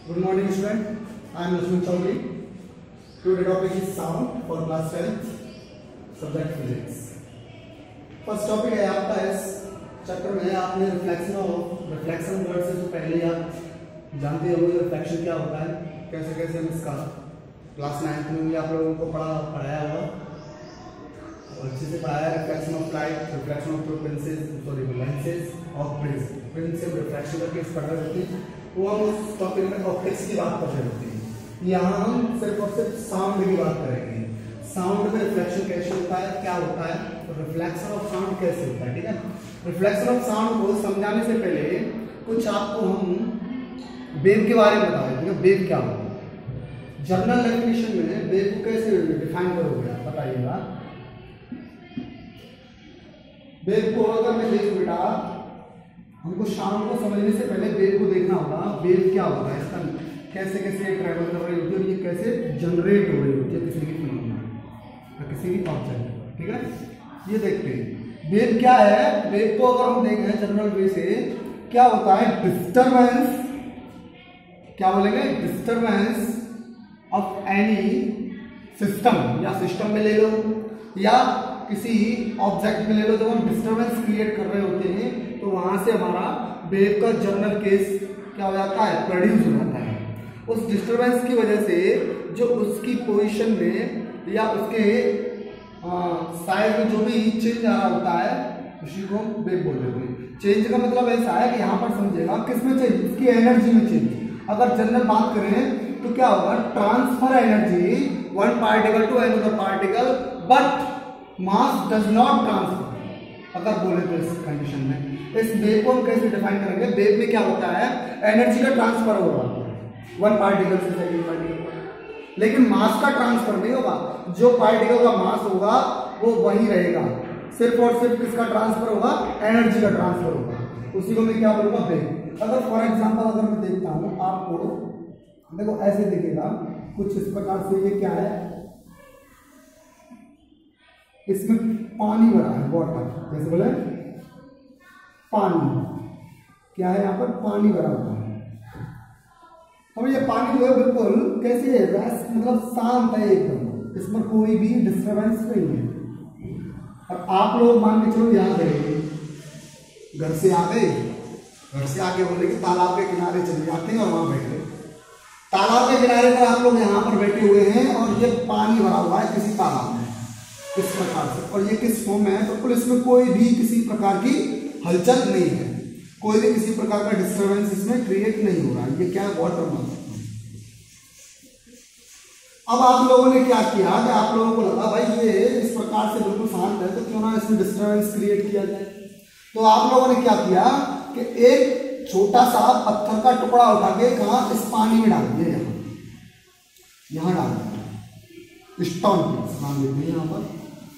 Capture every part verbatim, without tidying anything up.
Good morning, student. I am Lakshman Chaudhary. Today topic is sound for class tenth, subject physics. First topic है आपका इस chapter में आपने reflection of reflection word से जो पहले आप जानते हो रिफ्लेक्शन क्या होता है, कैसे कैसे हम इसका क्लास नाइन्थ में भी आप लोगों को पढ़ा पढ़ाया हुआ और अच्छे से पढ़ाया। Reflection of light, reflection of prisms sorry lenses of prism prism reflection का केस पढ़ रहे होते हैं, वो हम उस टॉपिक में ऑप्टिक्स की बात कर रहे होते हैं। यहाँ हम सिर्फ और सिर्फ साउंड की बात करेंगे। साउंड में रिफ्लेक्शन कैसे होता है, क्या होता है, तो रिफ्लेक्शन ऑफ साउंड कैसे होता है, ठीक है। रिफ्लेक्शन ऑफ साउंड को समझाने से पहले कुछ आपको हम वेव के बारे में बता देते हैं। वेव क्या होता है, जनरल डेफिनेशन में वेव को कैसे डिफाइन करोगे आप बताइएगा। वेव को अगर मैं देखो बेटा, हमको साउंड को समझने से पहले वेव को देखना होगा। वेव क्या होता है, इसका कैसे कैसे ट्रैवल कर रही होती है और ये कैसे जनरेट हो रही होती है किसी की फिनोमेना या किसी भी ऑब्जेक्ट, ठीक है। ये देखते हैं वेव क्या है। वेव को अगर हम देखें जनरल वे से, क्या होता है, डिस्टरबेंस, क्या बोलेंगे, डिस्टरबेंस ऑफ एनी सिस्टम, या सिस्टम में ले लो या किसी ऑब्जेक्ट में ले लो। जब हम डिस्टरबेंस क्रिएट कर रहे होते हैं तो वहां से हमारा वेव का जनरल केस क्या हो जाता है, प्रोड्यूस हो जाता है। उस डिस्टरबेंस की वजह से जो उसकी पोजीशन में या उसके साइड में जो भी चेंज आ रहा होता है उसी को वेव बोल देते हैं। चेंज का मतलब ऐसा है कि यहाँ पर समझेगा किसमें चेंज, इसकी एनर्जी में चेंज। अगर जनरल बात करें तो क्या होगा, transfer energy one particle to another particle but mass does not transfer. अगर बोले तो इस कंडीशन में इस वेव को हम कैसे डिफाइन करेंगे। वेव में क्या होता है, एनर्जी का ट्रांसफर हो रहा है वन पार्टिकल से सेकंड पार्टिकल पर, लेकिन मास का ट्रांसफर नहीं होगा। जो पार्टिकल का मास होगा वो वही रहेगा, सिर्फ और सिर्फ किसका ट्रांसफर होगा, एनर्जी का ट्रांसफर होगा। उसी को मैं क्या बोलूंगा, वेव। अगर फॉर एग्जांपल अगर मैं देखता हूं आपको, देखो ऐसे दिखेगा कुछ इस प्रकार से, ये क्या है, इसमें पानी भरा है, वाटर, कैसे बोले, पानी, क्या है यहाँ पर, पानी भरा हुआ है। अब ये पानी जो है बिल्कुल कैसे है, मतलब शांत है एकदम, इसमें कोई भी डिस्टरबेंस नहीं है। और आप लोग मान के चलो यहाँ गए, घर से आ गए, घर से आके बोले कि तालाब के किनारे चले जाते हैं और वहां बैठे। तालाब के किनारे पर आप लोग यहाँ पर बैठे हुए हैं और ये पानी भरा हुआ है किसी तालाब में इस प्रकार से, और ये किस फॉर्म में है, बिल्कुल इसमें कोई भी किसी प्रकार की हलचल नहीं है, कोई भी किसी प्रकार का डिस्टरबेंस इसमें क्रिएट नहीं हो रहा है। ये क्या है, वाटर मान। अब आप लोगों ने क्या किया कि आप लोगों को लगा भाई ये इस प्रकार से बिल्कुल शांत है तो क्यों ना इसमें डिस्टरबेंस क्रिएट किया जाए। तो आप लोगों ने क्या किया कि एक छोटा सा पत्थर का टुकड़ा उठा के कहा, इस पानी में डाल दिया, यहाँ यहाँ डाल दिया, स्टोन नाम देते हैं यहाँ पर,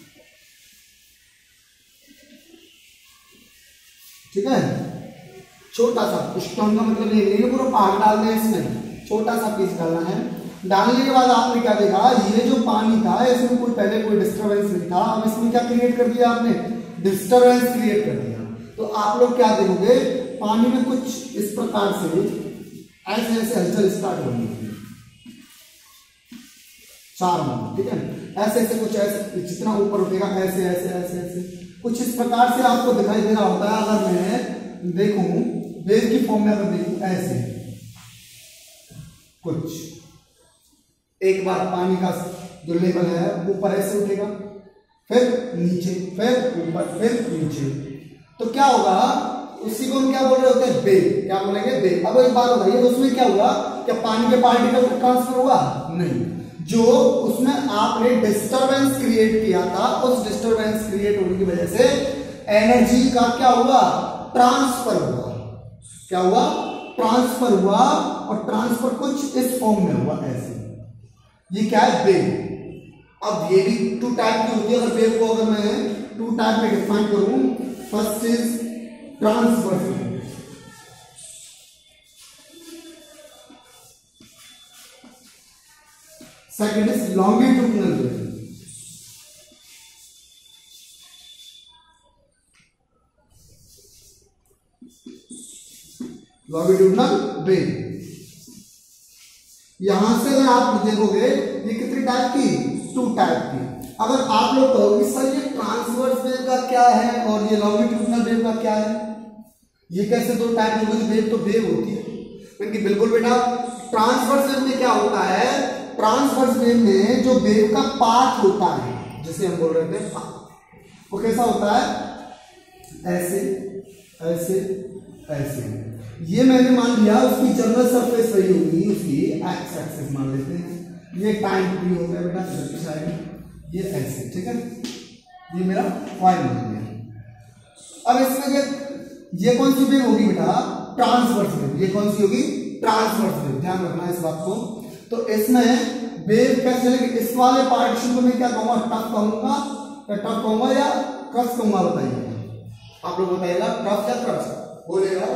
ठीक है। छोटा सा स्टोन का मतलब ये नहीं पूरा पहाड़ डाल दें, इसमें छोटा सा पीस डालना है। डालने के बाद आपने क्या देखा, ये जो पानी था इसमें कोई पहले कोई डिस्टरबेंस नहीं था, अब इसमें क्या क्रिएट कर दिया आपने, डिस्टरबेंस क्रिएट कर दिया। तो आप लोग क्या देखोगे, पानी में कुछ इस प्रकार से ऐसे ऐसे हलचल स्टार्ट होगी, चार नंबर, ठीक है। ऐसे ऐसे कुछ ऐसे, जितना ऊपर उठेगा ऐसे ऐसे ऐसे ऐसे कुछ इस प्रकार से आपको दिखाई दे रहा होता है। अगर मैं देखूं वेव की फॉर्म में, अगर देखूं ऐसे कुछ, एक बार पानी का जो लेवल है ऊपर ऐसे उठेगा, फिर नीचे, फिर ऊपर, फिर नीचे, तो क्या होगा, उसी को हम क्या बोल रहे होते हैं, वेव। क्या बोलेंगे, वेव। अब एक बात बताइए, उसमें क्या हुआ, क्या पानी के पार्टिकल का ट्रांसफर हुआ, नहीं। जो उसमें आपने डिस्टरबेंस क्रिएट किया था, उस डिस्टरबेंस क्रिएट होने की वजह से एनर्जी का क्या हुआ, ट्रांसफर हुआ। क्या हुआ, ट्रांसफर हुआ, और ट्रांसफर कुछ इस फॉर्म में हुआ, ऐसे। ये क्या है, वेव। अब ये भी टू टाइप की होती है। अगर वेव को अगर मैं टू टाइप में डिफाइन करूं, first is transverse, second is longitudinal wave. Longitudinal wave यहां से अगर आप देखोगे ये कितनी टाइप की, टू टाइप की। अगर आप लोग कहोगे सर ये ट्रांसवर्स वेव का क्या है और ये लॉन्गिट्यूडिनल वेव का क्या है, ये कैसे दो टाइप होगी, वेव तो वेव होती है। क्योंकि बिल्कुल बेटा, ट्रांसवर्स वेव में क्या होता है, ट्रांसवर्स वेव में जो वेव का पाथ होता है, जिसे हम बोल रहे थे पाथ, वो कैसा होता है, ऐसे ऐसे ऐसे। ये मैंने मान लिया उसकी जनरल सरफेस वही होगी, उसकी एक्स एक्सिस मान लेते हैं। ये टाइम पी हो गया बेटा, इधर की साइड ये ऐसे, ठीक है, ये मेरा वाई मान लिया। अब इसमें ये ये कौन सी वेव होगी बेटा, ट्रांसवर्स वेव। ये कौन सी होगी, ट्रांसवर्स वेव, ध्यान रखना इस बात को। तो इसमें वेव कैसे चलेगी, इस वाले पार्टीशन को मैं क्या कहूंगा, टफ कहूंगा या टफ कहूंगा या क्रस कहूंगा, बताइए आप लोग, बताइएगा टफ या क्रस बोलेगा।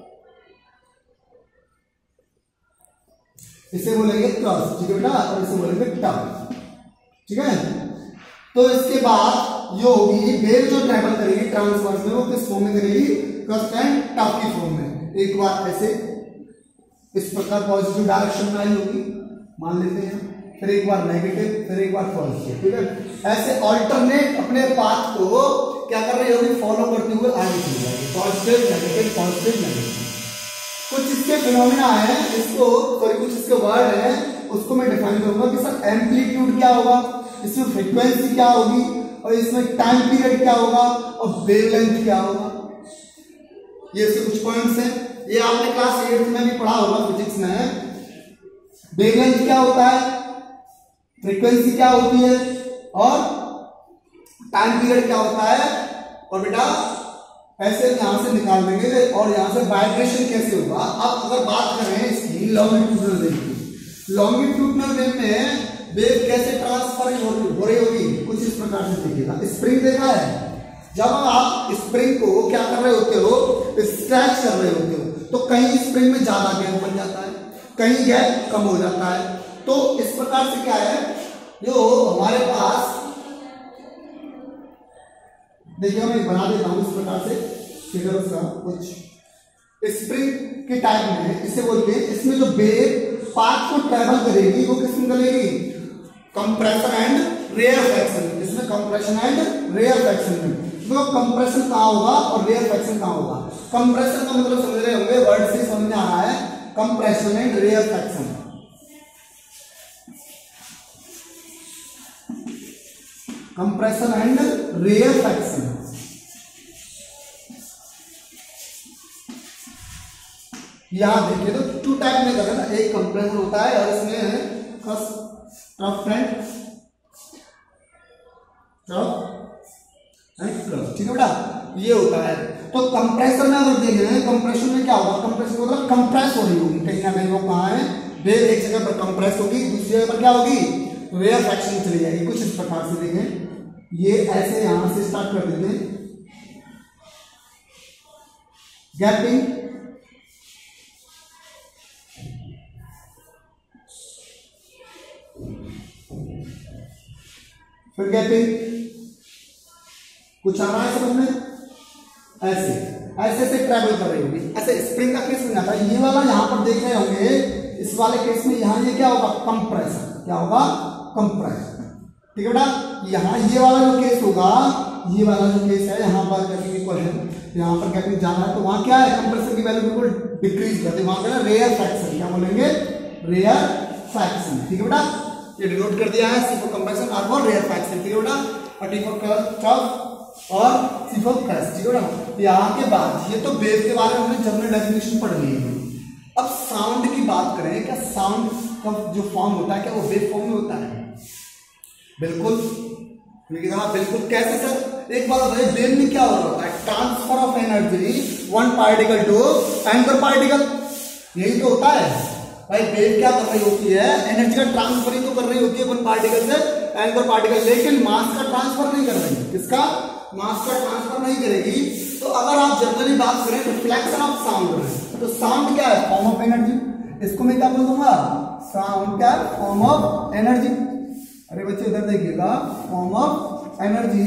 इसे बोलेंगे क्रॉस, ठीक है बेटा, और इसे बोलेंगे टफ, ठीक है। तो इसके बाद ये होगी वेव जो ट्रैवल करेगी ट्रांसवर्स में, वो किस फॉर्म में करेगी, क्रस्ट एंड टफ की फॉर्म में। एक बार ऐसे इस प्रकार पॉजिटिव डायरेक्शन में आई होगी, मान लेते हैं, फिर एक बार नेगेटिव, फिर एक बार पॉजिटिव, ठीक है। ऐसे ऑल्टरनेट अपने पाथ को क्या कर रही होगी, फॉलो करते हुए आगे चल जाएगी, पॉजिटिव नेगेटिव पॉजिटिव नेगेटिव। कुछ इसके फिनोमिना है, इसको सॉरी कुछ इसके वर्ड है, उसको मैं डिफाइन करूंगा कि सर एम्पलीट्यूड क्या होगा, इसमें फ्रीक्वेंसी क्या होगी, और इसमें टाइम पीरियड क्या होगा, और वेवलेंथ क्या होगा। ये इसके कुछ पॉइंट्स हैं, ये आपने क्लास एट्थ में भी पढ़ा होगा फिजिक्स में। वेवलेंथ क्या होता है, फ्रीक्वेंसी क्या होती है, और टाइम पीरियड क्या होता है। और बेटा ऐसे यहां से निकाल देंगे, और यहां से वाइब्रेशन कैसे होगा। अब अगर बात करें इसकी लॉन्गिट्यूडनल वेव की, लॉन्गिट्यूडनल वेव में वेव कैसे ट्रांसफर हो रही होगी, कुछ इस प्रकार से देखिएगा। स्प्रिंग देखा है, जब आप स्प्रिंग को क्या कर रहे होते हो, स्ट्रेच कर रहे होते हो, तो कहीं स्प्रिंग में ज्यादा गैप बन जाता है, कहीं गैप कम हो जाता है। तो इस प्रकार से क्या है, जो हमारे पास देखिए मैं बना देता हूं इस प्रकार से फिगर उसका कुछ स्प्रिंग के टाइप में है, इसे बोलते हैं। इसमें जो वेव पाथ को ट्रेवल करेगी वो किस में करेगी, कंप्रेशन एंड रेयरफैक्शन। इसमें कंप्रेशन एंड रेयरफैक्शन में तो कंप्रेशन कहां होगा और रेयरफैक्शन कहां होगा। कंप्रेशन का मतलब समझ रहे होंगे, वर्ड से समझ में आ रहा है, compression and rarefaction. Compression and rarefaction, यहां देखिए तो टू टाइप में करना, एक कंप्रेसर होता है और इसमें टफ एंड टफ, ठीक है बेटा, ये होता है। तो कंप्रेसर में अगर देखें, कंप्रेशन में क्या होगा, कंप्रेशन मतलब कंप्रेस हो रही होगी कहीं ना कहीं, वो कहाँ है, वेव एक जगह पर कंप्रेस होगी, दूसरी जगह पर क्या होगी, रेयरफैक्शन चली जाएगी। कुछ इस प्रकार से देखें, ये ऐसे यहां से स्टार्ट कर देते हैं, गैपिंग, फिर गैपिंग, कुछ आ रहा है समझ में, ऐसे ऐसे से ट्रैवल कर रही होगी। ऐसे स्प्रिंग का केस में आता है, ये वाला यहां पर देख रहे होंगे, इस वाले केस में यहां ये क्या होगा, कंप्रेशन, क्या होगा, कंप्रेशन, ठीक है बेटा। यहाँ ये वाला जो केस होगा, ये वाला जो केस है, यहाँ पर गैपिंग इक्वल है, यहाँ पर गैपिंग जाना है, तो वहां क्या है, कंप्रेशन की वैल्यू बिल्कुल डिक्रीज करते हैं, वहां पे रेयरफैक्शन, क्या बोलेंगे, रेयरफैक्शन, ठीक है बेटा। ये डिनोट कर दिया है, C for compression, R for rarefaction, ठीक है बेटा, और टी फॉर टफ और सी फॉर क्रस्ट, ठीक है बेटा। यहाँ के बाद ये तो वेव के बारे में हमने जनरल डेफिनेशन पढ़ ली है। अब साउंड की बात करें, क्या साउंड का जो फॉर्म होता है, क्या वो वेव फॉर्म में होता है, बिल्कुल बिल्कुल। कैसे सर, एक बात बताइए, वेव में क्या हो रहा होता है, transfer of energy one particle to another particle, यही तो होता है भाई। वेव क्या कर रही होती है, एनर्जी का ट्रांसफर ही तो कर रही होती है वन पार्टिकल से एंकर पार्टिकल, लेकिन मास का ट्रांसफर नहीं कर रही है। किसका, मास का ट्रांसफर नहीं करेगी। तो अगर आप जनरली बात करें, रिफ्लेक्शन ऑफ साउंड, तो साउंड क्या है, फॉर्म ऑफ एनर्जी, इसको मैं क्या बोल दूंगा, साउंड क्या, फॉर्म ऑफ एनर्जी। अरे बच्चे इधर देखिएगा, फॉर्म ऑफ एनर्जी,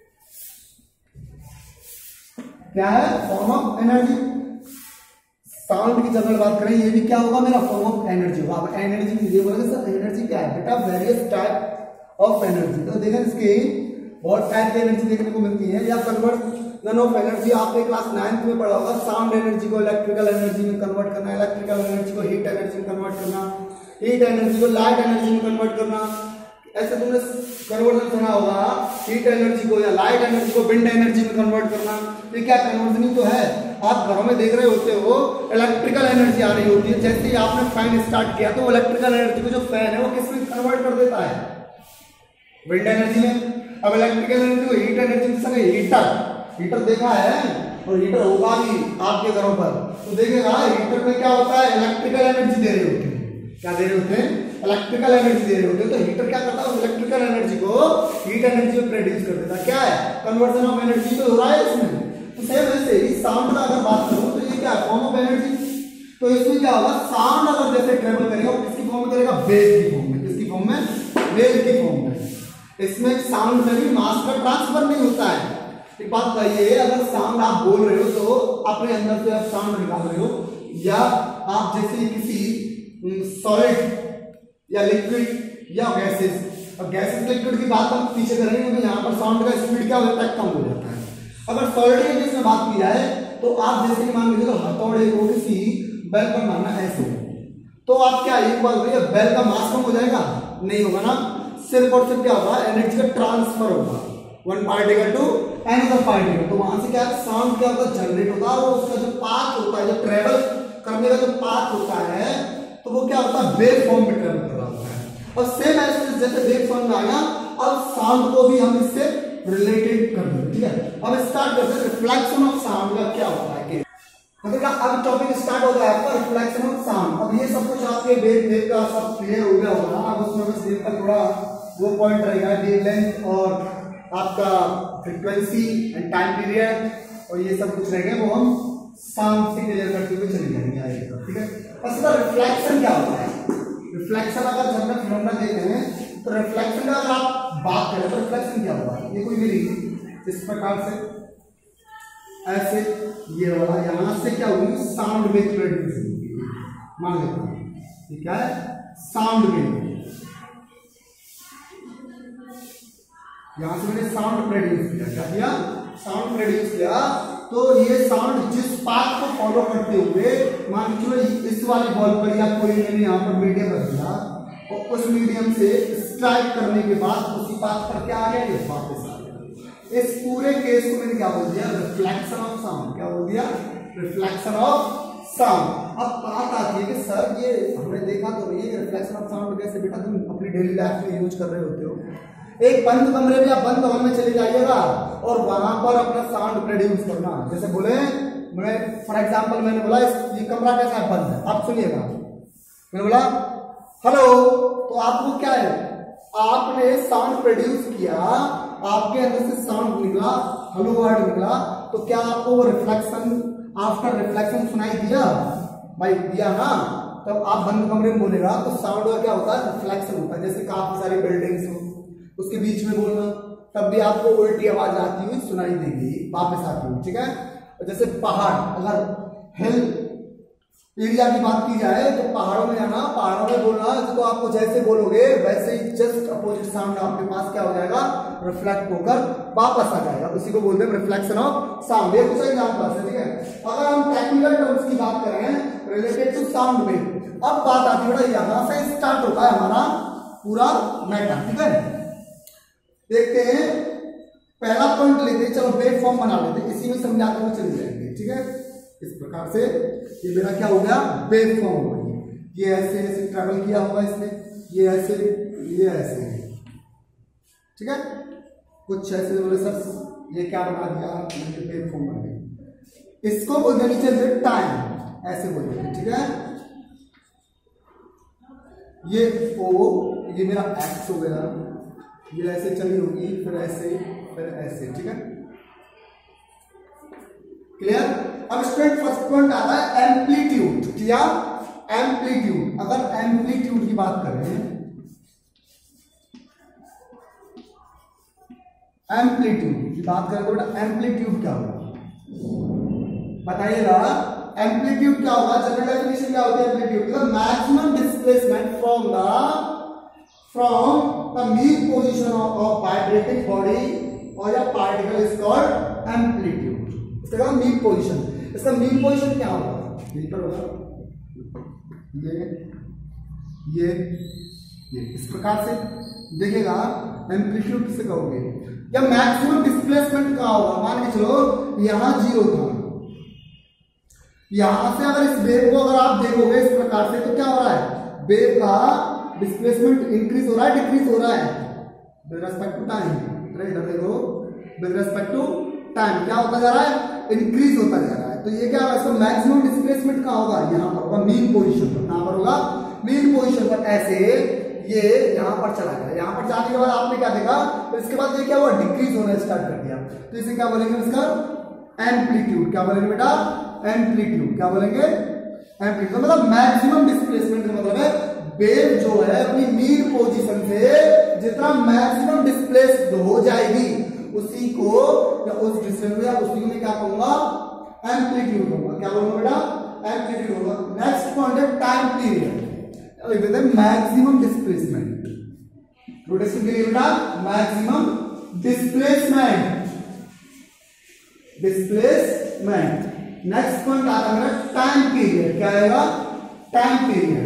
क्या है, फॉर्म ऑफ एनर्जी। साउंड की जनरल बात करें, ये भी क्या होगा मेरा फॉर्म ऑफ एनर्जी होगा। अब एनर्जी ये बोलेंगे सर एनर्जी क्या है बेटा, वेरियस टाइप ऑफ एनर्जी। तो देखें इसकी बहुत टाइप की एनर्जी देखने को मिलती है, या कन्वर्जन ऑफ एनर्जी आपने क्लास नाइन्थ में पढ़ा होगा। साउंड एनर्जी को इलेक्ट्रिकल एनर्जी में कन्वर्ट करना, इलेक्ट्रिकल एनर्जी को हीट एनर्जी में कन्वर्ट करना, हीट एनर्जी को लाइट एनर्जी में कन्वर्ट करना। ऐसे तुमने कन्वर्जन सुना होगा, हीट एनर्जी को या लाइट एनर्जी को विंड एनर्जी में कन्वर्ट करना। ये क्या कन्वर्जन ही तो है। आप घरों में देख रहे होते हो इलेक्ट्रिकल एनर्जी आ रही होती है, जैसे ही आपने फैन स्टार्ट किया तो वो इलेक्ट्रिकल एनर्जी को जो फैन है वो किस में कन्वर्ट कर देता है, विंड एनर्जी में। अब इलेक्ट्रिकल एनर्जी को हीट एनर्जी के संग हीटर, हीटर देखा है और हीटर होगा भी आपके घरों पर, तो देखेगा हीटर में क्या होता है, इलेक्ट्रिकल एनर्जी दे रहे होते हैं। क्या दे रहे होते हैं, इलेक्ट्रिकल एनर्जी दे रहे होते हैं। तो हीटर क्या करता है, इलेक्ट्रिकल एनर्जी को हीट एनर्जी में प्रोड्यूस कर देता है। क्या है, कन्वर्जन ऑफ एनर्जी तो हो रहा है इसमें। तो सेम ऐसे ही साउंड का अगर बात करूं तो ये क्या है, फॉर्म ऑफ एनर्जी। तो इसमें क्या होगा, साउंड अगर जैसे ट्रेवल करेगा वो किसकी फॉर्म में करेगा, वेव की फॉर्म में। किसकी फॉर्म में, वेव की फॉर्म में। इसमें साउंड में भी मास का ट्रांसफर नहीं होता है। एक बात बताइए, अगर साउंड आप बोल रहे हो तो अपने अंदर से आप साउंड निकाल रहे हो, या आप जैसे किसी सॉलिड या लिक्विड या गैसेस, अब गैसेस लिक्विड की बात हम पीछे करेंगे तो यहाँ पर साउंड का स्पीड क्या होता है, कम हो जाता है। अगर सॉलिड की केस में बात की जाए तो आप जैसे कि मान लीजिए तो हथौड़े को किसी बेल पर मारना ऐसे, तो आप क्या एक बात बोलिए, बेल का मास कम हो जाएगा, नहीं होगा ना। सिर्फ और सिर्फ क्या होगा, एनर्जी का ट्रांसफर होगा one particle to another particle. तो वहां से क्या साउंड क्या होता है, जनरेट होता है, और उसका जो पाथ होता है, जो ट्रेवल करने का जो पाथ होता है, तो वो क्या होता है, वेव फॉर्म में ट्रेवल कर रहा होता है। और सेम ऐसे जैसे वेव फॉर्म में आया, अब साउंड को भी हम इससे रिलेटेड कर देंगे। ठीक है, अब स्टार्ट करते हैं रिफ्लेक्शन ऑफ साउंड का क्या होता है। मतलब अब टॉपिक स्टार्ट होता है आपका रिफ्लेक्शन ऑफ साउंड। अब ये सब कुछ आपके वेव वेव का सब क्लियर हो गया होगा। अब उसमें बस वेव का थोड़ा वो पॉइंट रहेगा, वेवलेंथ और आपका फ्रीक्वेंसी एंड टाइम पीरियड और ये सब कुछ रहेगा, वो हम साउंड से क्लियर करते हुए चले जाएंगे आगे। ठीक है, बस रिफ्लेक्शन क्या होता है, रिफ्लेक्शन अगर जनरल फिनोमेना देखते हैं तो रिफ्लेक्शन का अगर आप बात करें तो रिफ्लेक्शन क्या होगा, ये कोई मेरी इस प्रकार से ऐसे ये वाला यहां से क्या होगी, साउंड वेव प्रोड्यूस होगी। मान लेता हूं ये क्या है, साउंड वेव। यहां से मैंने साउंड प्रोड्यूस किया, क्या किया, साउंड प्रोड्यूस किया। तो ये साउंड जिस पाथ को फॉलो करते हुए, मान लीजिए इस वाली बॉल पर या कोई मैंने यहाँ पर मीडियम रख दिया और उस मीडियम से स्ट्राइक करने के बाद उसी पाथ पर क्या आ गया, ये वापस आ गया। इस पूरे केस को मैंने क्या बोल दिया, रिफ्लेक्शन ऑफ साउंड। क्या बोल दिया, रिफ्लेक्शन ऑफ साउंड। अब बात आती है कि सर ये हमने देखा तो नहीं है रिफ्लेक्शन ऑफ साउंड कैसे, बेटा तुम अपनी डेली लाइफ में यूज कर रहे होते हो। एक बंद कमरे में या बंद हॉल में चले जाइएगा और वहां पर अपना साउंड प्रोड्यूस करना। जैसे बोले मैं फॉर एग्जांपल मैंने बोला ये कमरा कैसा है, बंद है, आप सुनिएगा। मैंने बोला हेलो, तो आपको क्या है, आपने साउंड प्रोड्यूस किया, आपके अंदर से साउंड निकला, हेलो वर्ड निकला, तो क्या आपको वो रिफ्लेक्शन आफ्टर रिफ्लेक्शन सुनाई दिया, भाई दिया ना। तब आप बंद कमरे में बोलेगा तो साउंड का क्या होता है, रिफ्लेक्शन होता है। जैसे काफी सारी बिल्डिंग्स हो उसके बीच में बोलना, तब भी आपको उल्टी आवाज आती हुई सुनाई देगी, वापस आती हुई। ठीक है, जैसे पहाड़, अगर हिल एरिया की बात की जाए तो पहाड़ों में जाना, पहाड़ों में बोलना, तो आपको जैसे बोलोगे वैसे ही जस्ट अपोजिट साउंड आपके पास क्या हो जाएगा, रिफ्लेक्ट होकर वापस आ जाएगा। उसी को बोलते हैं रिफ्लेक्शन ऑफ साउंड। ये कुछ एग्जांपल है। ठीक है, अगर हम टेक्निकल टर्म्स की बात करें रिलेटेड टू साउंड वेव, अब बात आती है बेटा यहां से स्टार्ट होता है हमारा पूरा मैटर। ठीक है, देखते हैं पहला पॉइंट लेते, चलो वेव फॉर्म बना लेते, इसी में समझाते हुए चले जाएंगे। ठीक है, इस प्रकार से ये मेरा क्या हो गया, वेव फॉर्म हो गई। ये ऐसे ऐसे ट्रैवल किया होगा इसने, ये ऐसे, ये ऐसे। ठीक है, कुछ ऐसे बोले सर ये क्या बना दिया, वेव फॉर्म बन गई। इसको बोलते नीचे टाइम, ऐसे बोलते हैं। ठीक है, ये ओ, ये मेरा एक्स हो गया, ये ऐसे चली होगी, फिर ऐसे, फिर ऐसे। ठीक है, क्लियर। अब स्टूडेंट फर्स्ट पॉइंट आता है एम्पलीट्यूड। क्या, एम्पलीट्यूड। अगर एम्पलीट्यूड की बात करें, एम्पलीट्यूड की बात करें तो बेटा एम्पलीट्यूड क्या होगा बताइएगा। एम्पलीट्यूड क्या होगा, जनरल डेफिनेशन क्या होती है एम्पलीट्यूड, मतलब maximum displacement from the from the mean position of vibrating body और या पार्टिकल इज कॉल्ड एम्पलीट्यूड। इसका मीन पोजीशन, इसका मीन पोजीशन क्या होगा, यहीं पर होगा, ये ये ये इस प्रकार से देखिएगा। एम्पलीट्यूड किसे कहोगे, या मैक्सिमम डिस्प्लेसमेंट क्या होगा, मान के चलो यहां जीरो था, यहां से अगर इस वेव को अगर आप देखोगे इस प्रकार से तो क्या हो रहा है, वेव का डिस्प्लेसमेंट इंक्रीज हो रहा है डिक्रीज हो रहा है विद रिस्पेक्ट टू टाइम। इधर देखो विद रिस्पेक्ट टू टाइम क्या होता जा रहा है, इंक्रीज होता जा रहा है। तो ये क्या होगा, मैक्सिमम डिस्प्लेसमेंट कहां होगा, यहां पर होगा मीन पोजीशन पर, कहां पर होगा मीन पोजीशन पर। ऐसे ये यहां पर चला गया, यहां पर जाने के बाद आपने क्या देखा, तो इसके बाद ये क्या हुआ, डिक्रीज होना स्टार्ट कर दिया। तो इसे क्या बोलेंगे, इसका एम्पलीट्यूड क्या बोलेंगे बेटा, एम्पलीट्यूड क्या बोलेंगे, एम्पलीट्यूड मतलब मैक्सिमम डिस्प्लेसमेंट का मतलब है वेव जो है अपनी मीन पोजीशन से जितना मैक्सिमम डिस्प्लेस हो जाएगी उसी को या उस डिस्टेंस में या उसी में क्या कहूंगा, एम्पलीट्यूड होगा। क्या बोलूंगा बेटा, एम्पलीट्यूड होगा। नेक्स्ट पॉइंट है टाइम पीरियड, लिख देते हैं मैक्सिमम डिस्प्लेसमेंट, रोटेशन के लिए बेटा maximum displacement, displacement. Next point आता है मेरा टाइम पीरियड, क्या आएगा, टाइम पीरियड।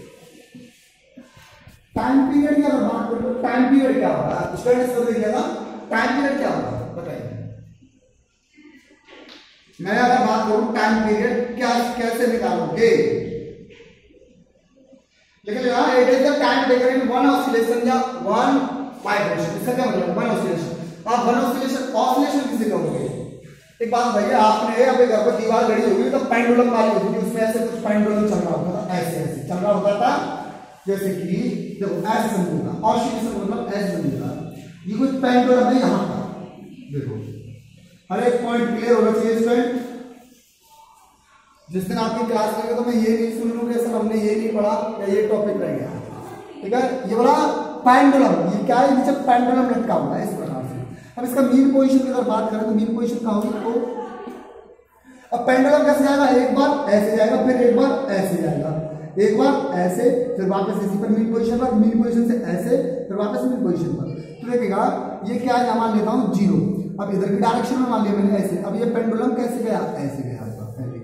टाइम पीरियड की अगर बात करें तो टाइम पीरियड क्या होगा, स्टूडेंट्स को देखिएगा टाइम पीरियड क्या होगा बताइए। मैं अगर बात करूं टाइम पीरियड क्या कैसे निकालोगे, लेकिन यहां it is the time taken in one oscillation या वन वाइब्रेशन। इसका क्या मतलब, वन ऑसिलेशन। आप वन ऑसिलेशन ऑसिलेशन किसे कहोगे, एक बात भैया आपने अभी घर पर दीवार गड़ी होगी तो पेंडुलम वाली होती थी, उसमें ऐसे कुछ पेंडुलम चल रहा होता था, ऐसे ऐसे चल रहा होता था, जैसे कि देखो ऐसे समझूंगा, ऑसिलेशन मतलब ऐसे समझूंगा, ये कुछ पेंडुलम है यहां का, देखो हर एक पॉइंट क्लियर होना चाहिए स्टूडेंट। जिस दिन आपकी क्लास लगे तो मैं ये नहीं सुन लूंगा सर हमने ये नहीं पढ़ा या ये टॉपिक रह गया, ठीक है। ये बोला पेंडुलम, ये क्या है, नीचे पेंडुलम लटका हुआ है इस प्रकार से। अब इसका मीन पोजीशन की अगर बात करें तो मीन पोजीशन कहां होगी, तो अब पेंडुलम कैसे जाएगा, एक बार ऐसे जाएगा फिर एक बार ऐसे जाएगा, एक बार ऐसे फिर वापस इसी पर मीन पोजीशन पर, मीन पोजीशन से ऐसे फिर वापस मीन पोजीशन पर। तो देखिएगा ये क्या है, मान लेता हूं जीरो, अब इधर की डायरेक्शन में मान लिया मैंने ऐसे, अब ये पेंडुलम कैसे गया, ऐसे गया पहले,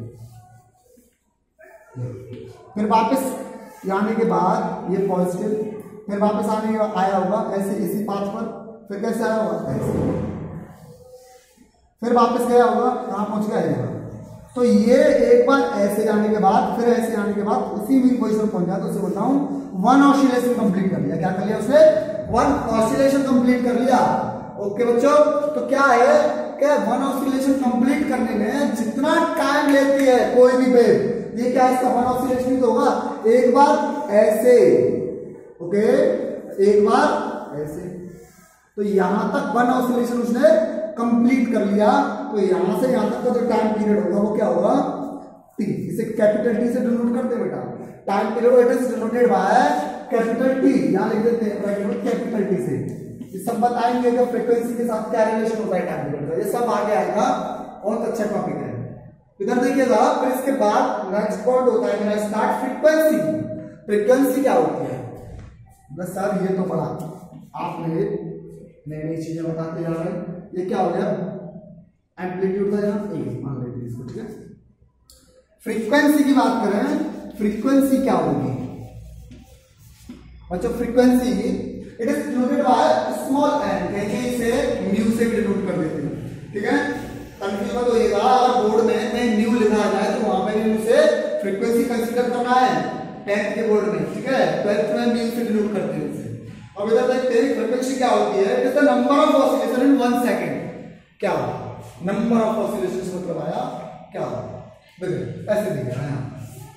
फिर वापस आने के बाद ये पॉजिटिव, फिर वापस आने के बाद आया होगा ऐसे इसी पाथ पर, फिर कैसे आया होगा ऐसे, फिर वापस गया होगा कहां पहुंच गया है। तो ये एक बार ऐसे जाने के बाद फिर ऐसे आने के बाद उसी मीन पोजीशन पहुंच गया, तो उसे बोलता हूं वन ऑसिलेशन कंप्लीट कर लिया। क्या कर लिया उसने, वन ऑसिलेशन कंप्लीट कर लिया। ओके बच्चों, तो क्या है क्या वन ऑसिलेशन कंप्लीट करने में जितना टाइम लेती है कोई भी वेव, ये क्या इसका वन ऑसिलेशन तो होगा, एक बार ऐसे, ओके एक बार ऐसे, तो यहां तक वन ऑसिलेशन उसने कंप्लीट कर लिया। तो यहां से यहां तक का जो टाइम पीरियड होगा वो क्या होगा, टी। इसे कैपिटल टी से डिनोट करते हैं बेटा, time period it is denoted by capital T, यहां लिख देते हैं कैपिटल टी से। ये सब बताएंगे कि फ्रीक्वेंसी के साथ क्या रिलेशन होता है टाइम पीरियड का, ये सब आगे आएगा, बहुत अच्छा टॉपिक है। इधर देखिएगा, फिर इसके बाद नेक्स्ट पॉइंट होता है मेरा स्टार्ट फ्रीक्वेंसी। फ्रीक्वेंसी क्या होती है, बस सर ये तो पढ़ा आपने, नई नई चीजें बताते जा रहे हैं। ये क्या हो गया, एम्पलीट्यूड था यहाँ ए मान लेते हैं इसको, ठीक है। फ्रीक्वेंसी की बात करें, फ्रीक्वेंसी क्या होगी बच्चों, frequency it is denoted by small n, कहीं इसे म्यू से डिनोट कर देते हैं, ठीक है। कंफ्यूज मत होइएगा, अगर बोर्ड में कहीं न्यू लिखा जाए तो वहां पे उसे फ्रीक्वेंसी कंसीडर करना है टेंथ के बोर्ड में, ठीक है। ट्वेल्थ में न्यू से डिनोट करते हैं उसे। अब इधर देखते हैं फ्रीक्वेंसी क्या होती है, it is the number of oscillation in one second. क्या होगा, नंबर ऑफ ऑसिलेशंस मतलब आया क्या होगा, देखिए ऐसे दिख रहा है यहां,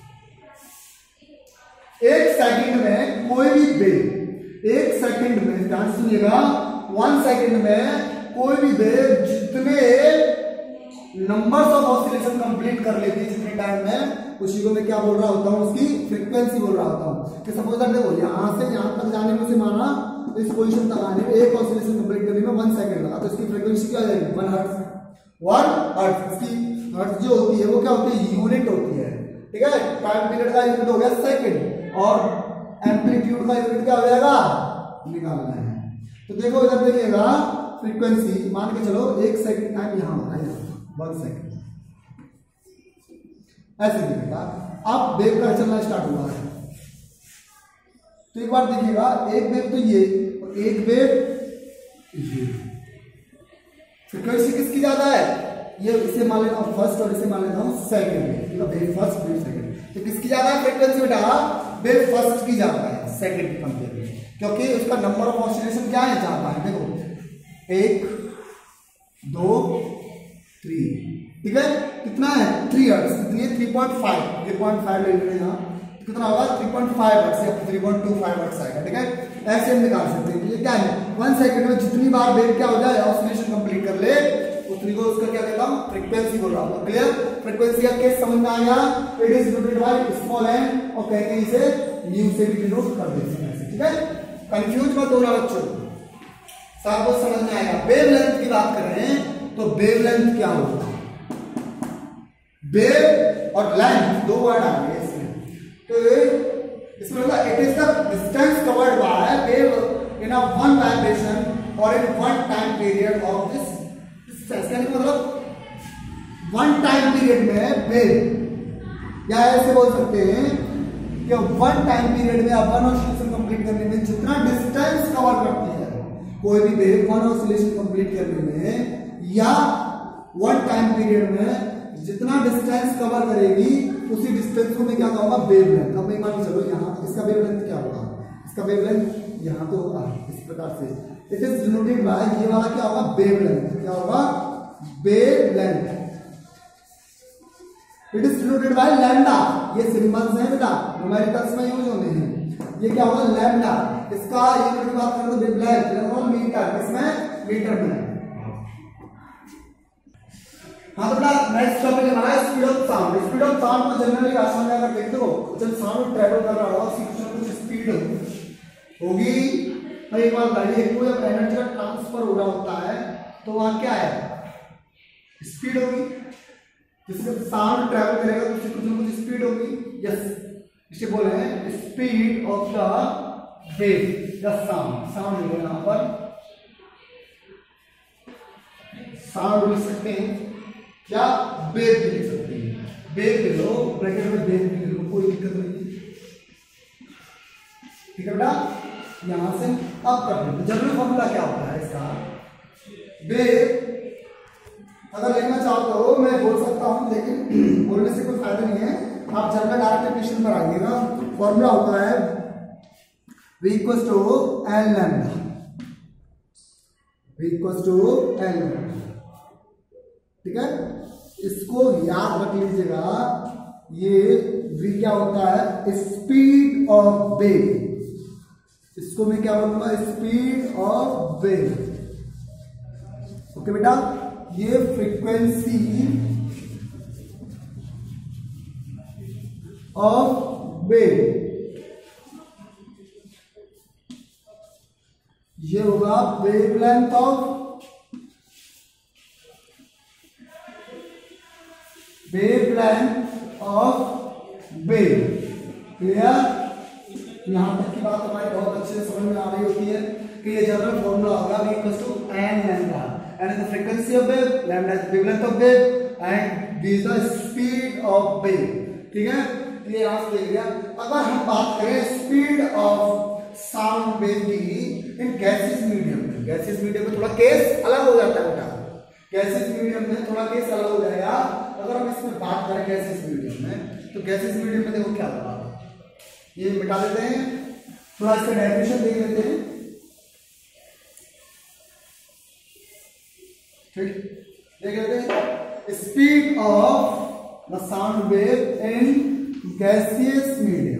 एक सेकंड में कोई भी वेव, एक सेकंड में ध्यान सुनिएगा, वन सेकंड में कोई भी वेव जितने नंबर्स ऑफ ऑसिलेशन कंप्लीट कर लेती है जितने टाइम में, उसी को मैं क्या बोल रहा होता हूं, उसकी फ्रीक्वेंसी बोल रहा होता हूं। कि सपोज दैट देखो यहां से यहां तक जाने में से माना तो इस पोजीशन तक आने में एक ऑसिलेशन कंप्लीट करने में वन सेकंड लगा, तो इसकी फ्रीक्वेंसी क्या हो जाएगी, वन हर्ट्ज, वन हर्ट्ज। इसकी हर्ट्ज जो होती है वो क्या होती है, यूनिट होती है, ठीक है। टाइम पीरियड का यूनिट हो गया सेकंड, और एम्पलीट्यूड का यूनिट क्या हो जाएगा, निकालना है। तो देखो इधर देखिएगा, फ्रीक्वेंसी मान के चलो एक सेकंड टाइम यहाँ होता है, वन सेकंड ऐसे दिखेगा। अब वेव का चलना स्टार्ट हुआ है, तो एक बार देखिएगा, एक वेव तो ये और एक वेव ये। फ्रीक्वेंसी किसकी ज्यादा है, ये इसे मान लेता हूं फर्स्ट और इसे मान लेता हूं second, wave first wave second. तो किसकी ज्यादा है फ्रीक्वेंसी बेटा, वेव फर्स्ट की ज्यादा है सेकंड की कंपेयर में, क्योंकि उसका नंबर ऑफ ऑसिलेशन क्या है ज्यादा है। देखो एक दो थ्री, ठीक है, कितना है थ्री हर्ट्ज, कितनी है three point five, three point five ले लेंगे यहाँ, कितना होगा थ्री पॉइंट फाइव हर्ट्ज या three point two five hertz आएगा, ठीक है। ऐसे हम निकाल सकते हैं। ये क्या है, वन सेकंड में जितनी बार वेव क्या हो जाए ऑसिलेशन कंप्लीट कर ले, उतनी को उसका क्या कहता हूं, फ्रीक्वेंसी बोल रहा हूं। क्लियर, फ्रीक्वेंसी का केस समझ में आ गया, it is denoted by small n, और कहते हैं इसे न्यू से भी डिनोट कर देते हैं, ठीक है। कंफ्यूज मत होना बच्चों, सब कुछ समझ में आएगा। वेवलेंथ की बात कर रहे हैं, तो वेवलेंथ क्या होता है, वेव और लेंथ दो वर्ड आ गए इसमें, तो इसमें मतलब it is the distance covered by wave in a one vibration और in one time period of this distance. यानी मतलब वन टाइम पीरियड में वेव, या ऐसे बोल सकते हैं कि वन टाइम पीरियड में वन ऑसिलेशन कंप्लीट करने में जितना डिस्टेंस कवर करती है कोई भी वेव, वन ऑसिलेशन कंप्लीट करने में या वन टाइम पीरियड में जितना डिस्टेंस कवर करेगी उसी डिस्टेंस को मैं क्या कहूंगा, वेवलेंथ। अब मैं मान के चलो यहाँ इसका वेवलेंथ क्या होगा, इसका वेवलेंथ यहाँ तो होगा इस प्रकार से, इट इज डिनोटेड बाय, ये वाला क्या होगा वेवलेंथ, क्या होगा wavelength, it is denoted by lambda. ये सिंबल्स हैं बेटा, न्यूमेरिकल्स में यूज होते हैं। ये क्या होगा लैम्डा, इसका यूनिट की बात करें तो वेवलेंथ मीटर, इसमें मीटर में। हाँ तो बेटा नेक्स्ट टॉपिक हमारा है speed of sound. Speed of sound को जनरली आसान में अगर देख दो, जब साउंड ट्रैवल कर रहा होगा उसकी कुछ ना कुछ स्पीड होगी। तो एक बार गाड़ी एक कोई एनर्जी का ट्रांसफर हो रहा होता है तो वहां क्या है, स्पीड होगी। जिससे साउंड ट्रैवल करेगा तो उसकी कुछ ना कुछ स्पीड होगी। यस, इसे बोल रहे हैं speed of the wave the sound. Sound है यहां पर, साउंड लिख सकते हैं क्या, वेव भी लिख सकते हैं। वेव ले लो, ब्रैकेट में वेव भी ले लो, कोई दिक्कत नहीं, ठीक है बेटा। यहां से अब कर लेते, जनरल फॉर्मूला क्या होता है इसका, वेव अगर लिखना चाहो तो मैं बोल सकता हूं, लेकिन बोलने से कोई फायदा नहीं है। आप जनरल डायरेक्ट इक्वेशन पर आइएगा, फॉर्मूला होता है v equals to L lambda, v equals to L lambda, ठीक है। इसको याद रख लीजिएगा, ये v क्या होता है, स्पीड ऑफ वेव। इसको मैं क्या बोलूंगा, स्पीड ऑफ वेव। ओके बेटा, ये फ्रीक्वेंसी ऑफ वेव, ये होगा wavelength of wavelength of wave. Clear, यहां तक की बात हमारी बहुत अच्छे से समझ में आ रही होती है कि ये जनरल फॉर्मूला होगा v equals to n lambda, n is the frequency of wave, lambda is the wavelength of wave and v is the speed of wave, ठीक है। ये यहां से देख लिया। अगर हम बात करें स्पीड ऑफ साउंड वेव की इन गैसियस मीडियम में, गैसियस मीडियम में थोड़ा केस अलग हो जाता है बेटा, गैसियस मीडियम में थोड़ा केस अलग हो जाएगा। अगर हम इसमें बात करें गैसियस मीडियम में, तो गैसियस मीडियम में देखो क्या होगा, ये मिटा देते हैं, थोड़ा इसका डेफिनेशन देख लेते हैं, ठीक, देख लेते हैं। Speed of the sound wave in gaseous medium,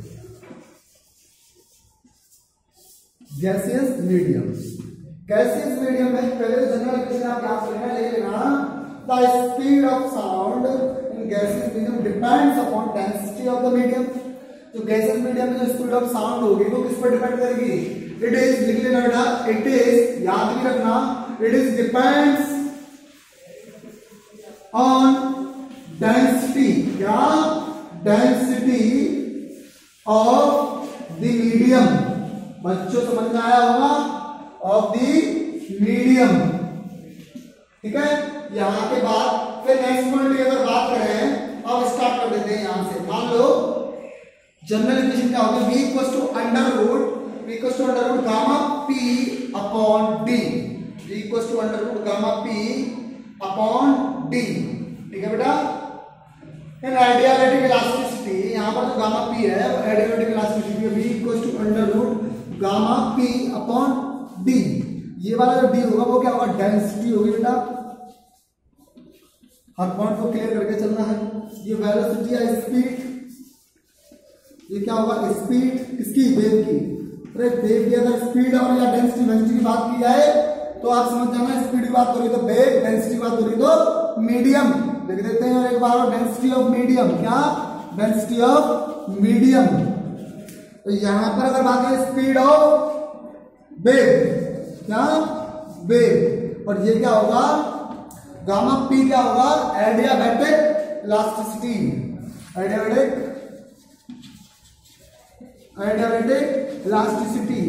gaseous medium, gaseous medium में पहले जनरल इक्वेशन आप याद करना, ले लेना, the speed of sound in gaseous medium depends upon density of the medium. तो गैसियस मीडियम में जो स्पीड ऑफ साउंड होगी वो किस पर डिपेंड करेगी, इट इज, लिख लेना बेटा, इट इज, याद भी रखना, it is depends on density, क्या डेंसिटी ऑफ द मीडियम, बच्चों समझ में आया होगा, ऑफ द मीडियम, ठीक है। यहां के बाद फिर नेक्स्ट पॉइंट की अगर बात करें, अब स्टार्ट कर देते हैं यहां से। मान लो जनरल इक्वेशन क्या होगी, v equals to under root v equals to under root gamma p upon d, v equals to under root gamma p upon d, ठीक है बेटा। इन आइडियालेटिक इलास्टिसिटी, यहां पर जो गामा p है वो आइडियालेटिक इलास्टिसिटी है, v equals to under root gamma p upon d। ये वाला जो d होगा वो क्या होगा, डेंसिटी होगी बेटा। हर पॉइंट को क्लियर करके चलना है। ये वेलोसिटी है, स्पीड, ये क्या होगा, स्पीड किसकी, वेव की। अरे वेव की अगर स्पीड और या डेंसिटी वेलोसिटी की बात की जाए तो आप समझ जाना, स्पीड की बात हो रही तो वेव, डेंसिटी की बात हो रही तो मीडियम। लिख देते हैं और एक बार, डेंसिटी ऑफ मीडियम, क्या, डेंसिटी ऑफ मीडियम। तो यहां पर अगर बात करें स्पीड ऑफ वेव, क्या, वेव, और ये क्या होगा, गामा पी क्या होगा, adiabatic elasticity, adiabatic adiabatic elasticity.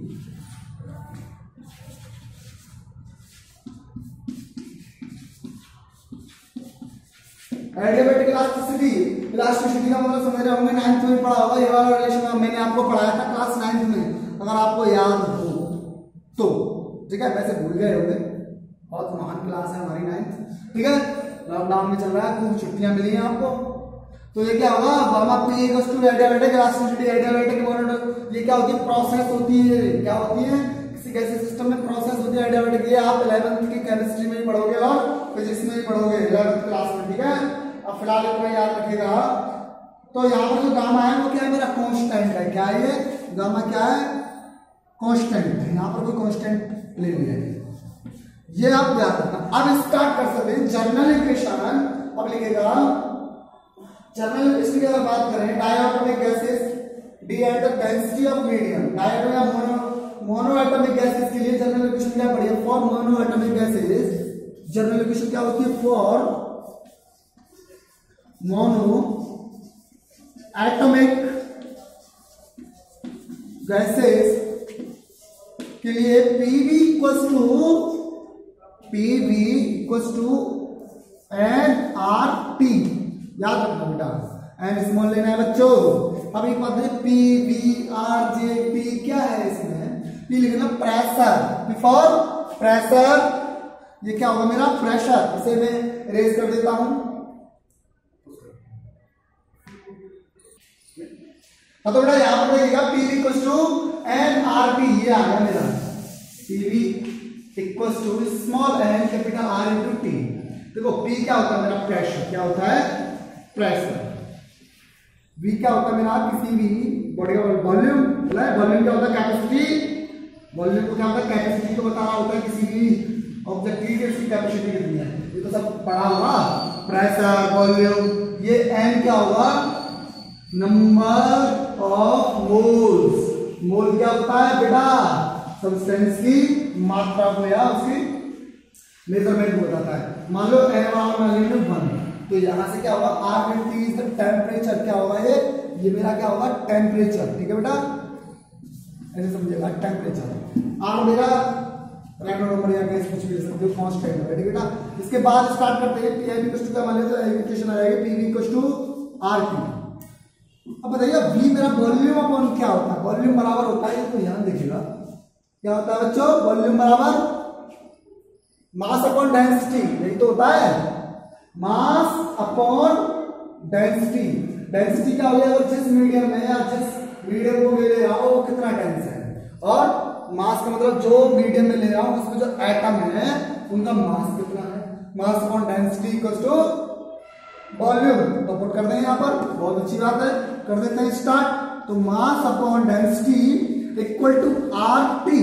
Adiabatic elasticity, elasticity का मतलब समझ रहे होंगे, नाइन्थ में पढ़ा होगा ये वाला रिलेशन, मैंने आपको पढ़ाया था क्लास नाइन्थ में, अगर आपको याद हो तो, ठीक है। वैसे भूल गए होंगे, बहुत महान क्लास है हमारी नाइन्थ, ठीक है। लॉकडाउन में चल रहा है, खूब छुट्टियां मिली हैं आपको। तो ये क्या होगा, gamma P equals to adiabatic elasticity, adiabatic ये क्या होती है, प्रोसेस होती है, क्या होती है, किसी कैसे सिस्टम में प्रोसेस होती है एडियाबैटिक। ये आप इलेवेंथ की केमिस्ट्री में ही पढ़ोगे और फिजिक्स में ही पढ़ोगे इलेवेंथ क्लास में, ठीक है। अब फिलहाल इतना याद रखिएगा। तो यहाँ पर जो गामा है वो क्या है, मेरा कांस्टेंट है, क्या है ये, गामा क्या है, कांस्टेंट। यहाँ पर कोई कांस्टेंट ले लिया, ये आप याद रखना। अब स्टार्ट कर सकते हैं जनरल इक्वेशन। अब लिखेगा जनरल इक्वेशन की अगर बात करें, diatomic gases, D at the density of medium, डायटो या मोनो मोनो एटॉमिक गैसेस के लिए जनरल इक्वेशन क्या पढ़ी है, for monoatomic gases general equation क्या होती है, फॉर मोनो एटॉमिक गैसेस के लिए PV equals to PV equals to n R T, याद रखना बेटा, एन स्मॉल लेना है बच्चों। अब एक बात है, P V R J P क्या है, इसमें पी लिखना प्रेशर, फॉर प्रेशर, ये क्या होगा मेरा प्रेशर, इसे मैं रेज कर देता हूं। तो बेटा यहां पर देखिएगा PV equals to n R T, ये आ गया मेरा PV equals to small n capital R into T. देखो पी क्या होता है मेरा, प्रेशर, क्या होता है, प्रेशर। वी क्या होता है मेरा, किसी भी बॉडी का वॉल्यूम, वॉल्यूम क्या होता है, कैपेसिटी, वॉल्यूम को क्या होता है, कैपेसिटी को बताना होता है किसी भी ऑब्जेक्ट की, इसकी कैपेसिटी कितनी है, ये तो सब पढ़ा होगा, प्रेशर, वॉल्यूम। ये एन क्या होगा, नंबर ऑफ मोल्स, मोल क्या होता है बेटा, सब्सटेंस की मात्रा को या उसकी मेजरमेंट को बताता है। मान लो एन वन, तो यहां से क्या होगा, R into T is the temperature, क्या होगा ये ये मेरा क्या होगा, टेम्परेचर, ठीक है बेटा, ऐसे समझिएगा, टेम्परेचर। आर मेरा रैंडम नंबर या गैस कुछ भी ले सकते हो, कांस्टेंट है, ठीक है बेटा। इसके बाद स्टार्ट करते हैं, पी आई इक्वल टू क्या मान लेते हैं, इक्वेशन आ जाएगी P V equal to R T. अब बताइए वी मेरा वॉल्यूम अपॉन क्या होता है, वॉल्यूम बराबर होता है, तो ध्यान देखिएगा क्या होता है बच्चों, वॉल्यूम बराबर मास अपॉन डेंसिटी, यही तो होता है, मास अपॉन डेंसिटी। डेंसिटी क्या हो गया, अगर जिस मीडियम में या जिस मीडियम को ले रहा हूं वो कितना डेंस है, और मास का मतलब जो मीडियम में ले रहा हूं उसमें जो एटम है उनका मास कितना है, mass upon density equals to volume. तो पुट कर दें यहाँ पर, बहुत अच्छी बात है, कर देते हैं स्टार्ट। तो mass upon density equal to R T,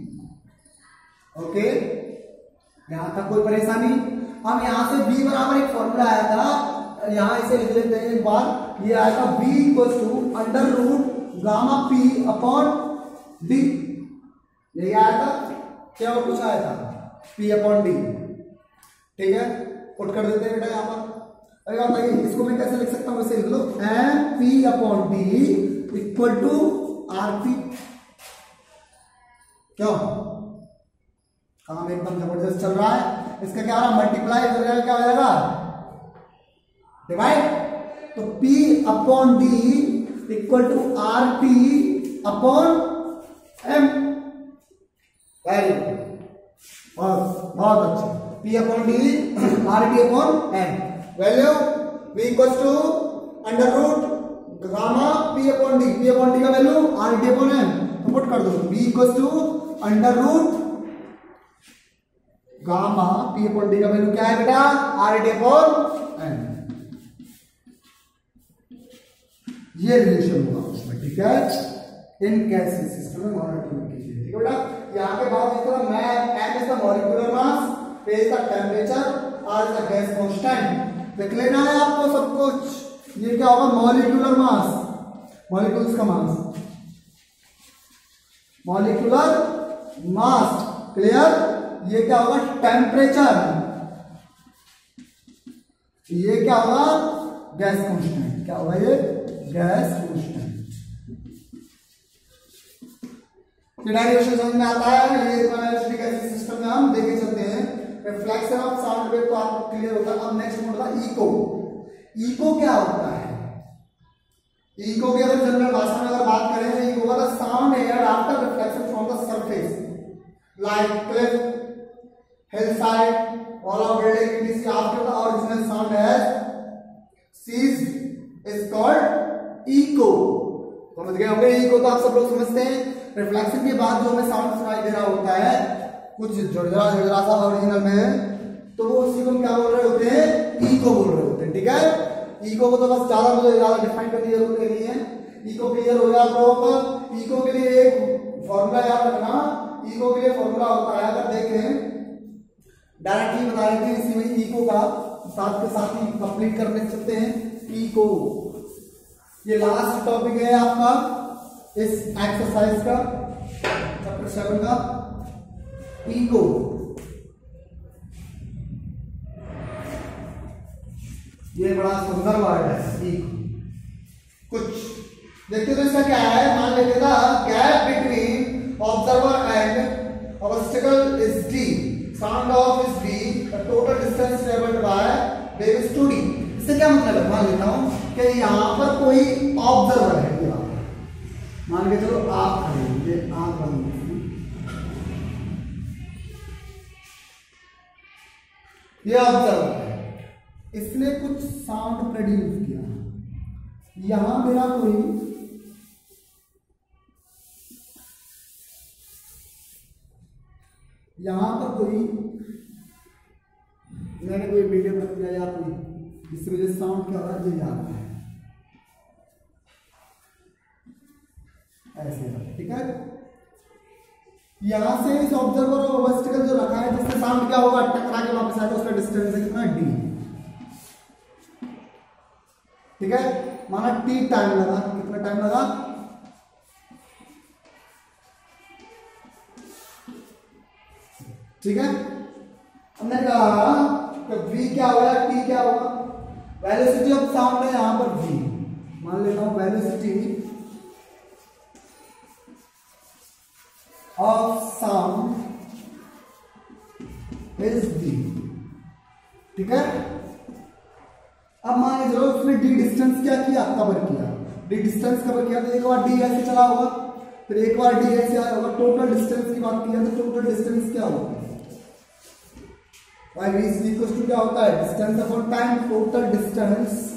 okay, यहां तक कोई परेशानी। हम यहां से v बराबर एक फॉर्मूला आया था, यहां इसे लिख लेते हैं एक बार, ये आया था v equals to under root gamma p upon d, यही आया था क्या, और कुछ आया था, p अपॉन d, ठीक है, पुट कर देते हैं बेटा यहाँ पर। अरे बताइए इसको मैं कैसे लिख सकता हूँ, वैसे लिख लो M P upon D equal to R P. क्यों, काम एकदम जबरदस्त चल रहा है। इसका क्या रहा, मल्टीप्लाई हो जाएगा, क्या हो जाएगा डिवाइड। तो P upon D equal to R T upon M. Very good, बहुत बहुत अच्छा। P upon D R T upon M, value V equal to under root gamma P upon D, P upon D का value R T upon M, तो put कर दो V equal to under root gamma P upon D का value क्या है बेटा, R T upon M. ये relation होगा उसमें, ठीक है, इन गैसीय सिस्टम में मॉनिटरिंग कीजिए, ठीक है बेटा। यहाँ के बाद इस तरह मैं m is the molecular mass, p is the temperature, r is the gas constant लिख लेना है आपको सब कुछ। ये क्या होगा, मॉलिक्यूलर मास, मॉलिक्यूल्स का मास, मॉलिक्यूलर मास, क्लियर। ये क्या होगा, टेम्परेचर, ये क्या होगा, गैस कांस्टेंट, क्या होगा ये गैस कांस्टेंट। डेरिवेशन समझ में आता है। ये गैसीय सिस्टम में हम देखे चलते हैं रिफ्लेक्शन ऑफ साउंड वेव, तो आपको क्लियर होगा। अब नेक्स्ट होगा इको। इको क्या होता है, इको की अगर जनरल भाषा में अगर बात करें तो इको का sound air after reflection from the surface like cliff, hillside, wall of building, it is after the original sound has ceased is called echo। समझ गए होंगे, इको तो आप सब लोग समझते हैं। रिफ्लेक्शन के बाद जो हमें साउंड सुनाई दे रहा होता है कुछ झुरझुरा झुरझुरा सा ओरिजिनल में, तो वो उसी को क्या बोल रहे होते हैं, इको बोल रहे होते हैं, ठीक है। इको को तो बस ज्यादा मुझे ज्यादा डिफाइन करने की जरूरत नहीं है। इको क्लियर हो गया तो इको के लिए एक फॉर्मूला याद रखना। इको के लिए फॉर्मूला होता है, अगर देखें डायरेक्टली बता रहे थे इसी में इको का, साथ के साथ ही कंप्लीट करने चलते हैं इको। ये लास्ट टॉपिक है आपका इस एक्सरसाइज का, चैप्टर सेवन का, इको। ये बड़ा सुंदर वर्ड है इको। कुछ देखते तो इसका क्या है, मान लेते था gap between observer and obstacle is D, sound of is D, the total distance travelled by wave is two D. इससे क्या मतलब है, मान लेता हूं कि यहां पर कोई ऑब्जर्वर है, मान के चलो आप खड़े, ये आंख बंद, ये ऑब्जर्वर है, इसने कुछ साउंड प्रोड्यूस किया। यहां मेरा कोई यहां पर कोई मैंने कोई वीडियो बना दिया या कोई, जिसकी वजह से साउंड क्या हो रहा है, ये याद है ऐसे, ठीक है। यहां से इस ऑब्जर्वर और ऑब्स्टिकल जो रखा है जिससे साउंड क्या होगा, टकरा के वापस आएगा, उसका डिस्टेंस है कितना, डी, ठीक है। माना टी टाइम लगा, कितना टाइम लगा, ठीक है। हमने कहा कि v क्या होगा, t क्या होगा, वेलोसिटी ऑफ साउंड है यहां पर v, मान लेता हूं velocity of sound is v, ठीक है। अब मान लीजिए उसने d डिस्टेंस क्या किया, कवर किया, d डिस्टेंस कवर किया, तो एक बार d ऐसे चला होगा, फिर एक बार d ऐसे आया होगा। टोटल डिस्टेंस की बात किया तो टोटल डिस्टेंस क्या होगा, y v is equals to क्या होता है, distance upon time, total distance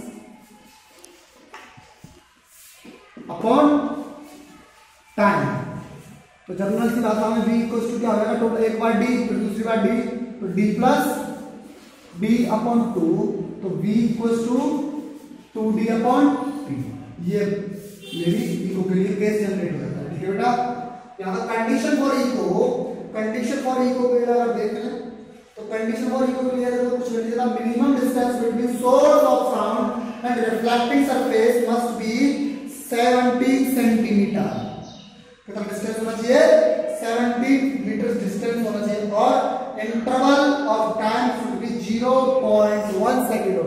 upon time. तो जनरल सी भाषा में v इक्वल्स टू क्या हो जाएगा, टोटल एक बार d फिर दूसरी बार d, तो d plus d upon two, तो v equals to two d upon t. ये मेरी इको के लिए केस जनरेट हो जाता है, ठीक है बेटा। यहाँ condition for echo, condition for echo के लिए अगर देख लें तो कंडीशन फॉर इको के लिए तो कुछ नहीं था, minimum distance between source of sound and reflecting surface must be seventy centimetre. कितना डिस्टेंस होना चाहिए, सेवेंटी मीटर डिस्टेंस होना चाहिए, और interval of time should be zero point one second होना चाहिए।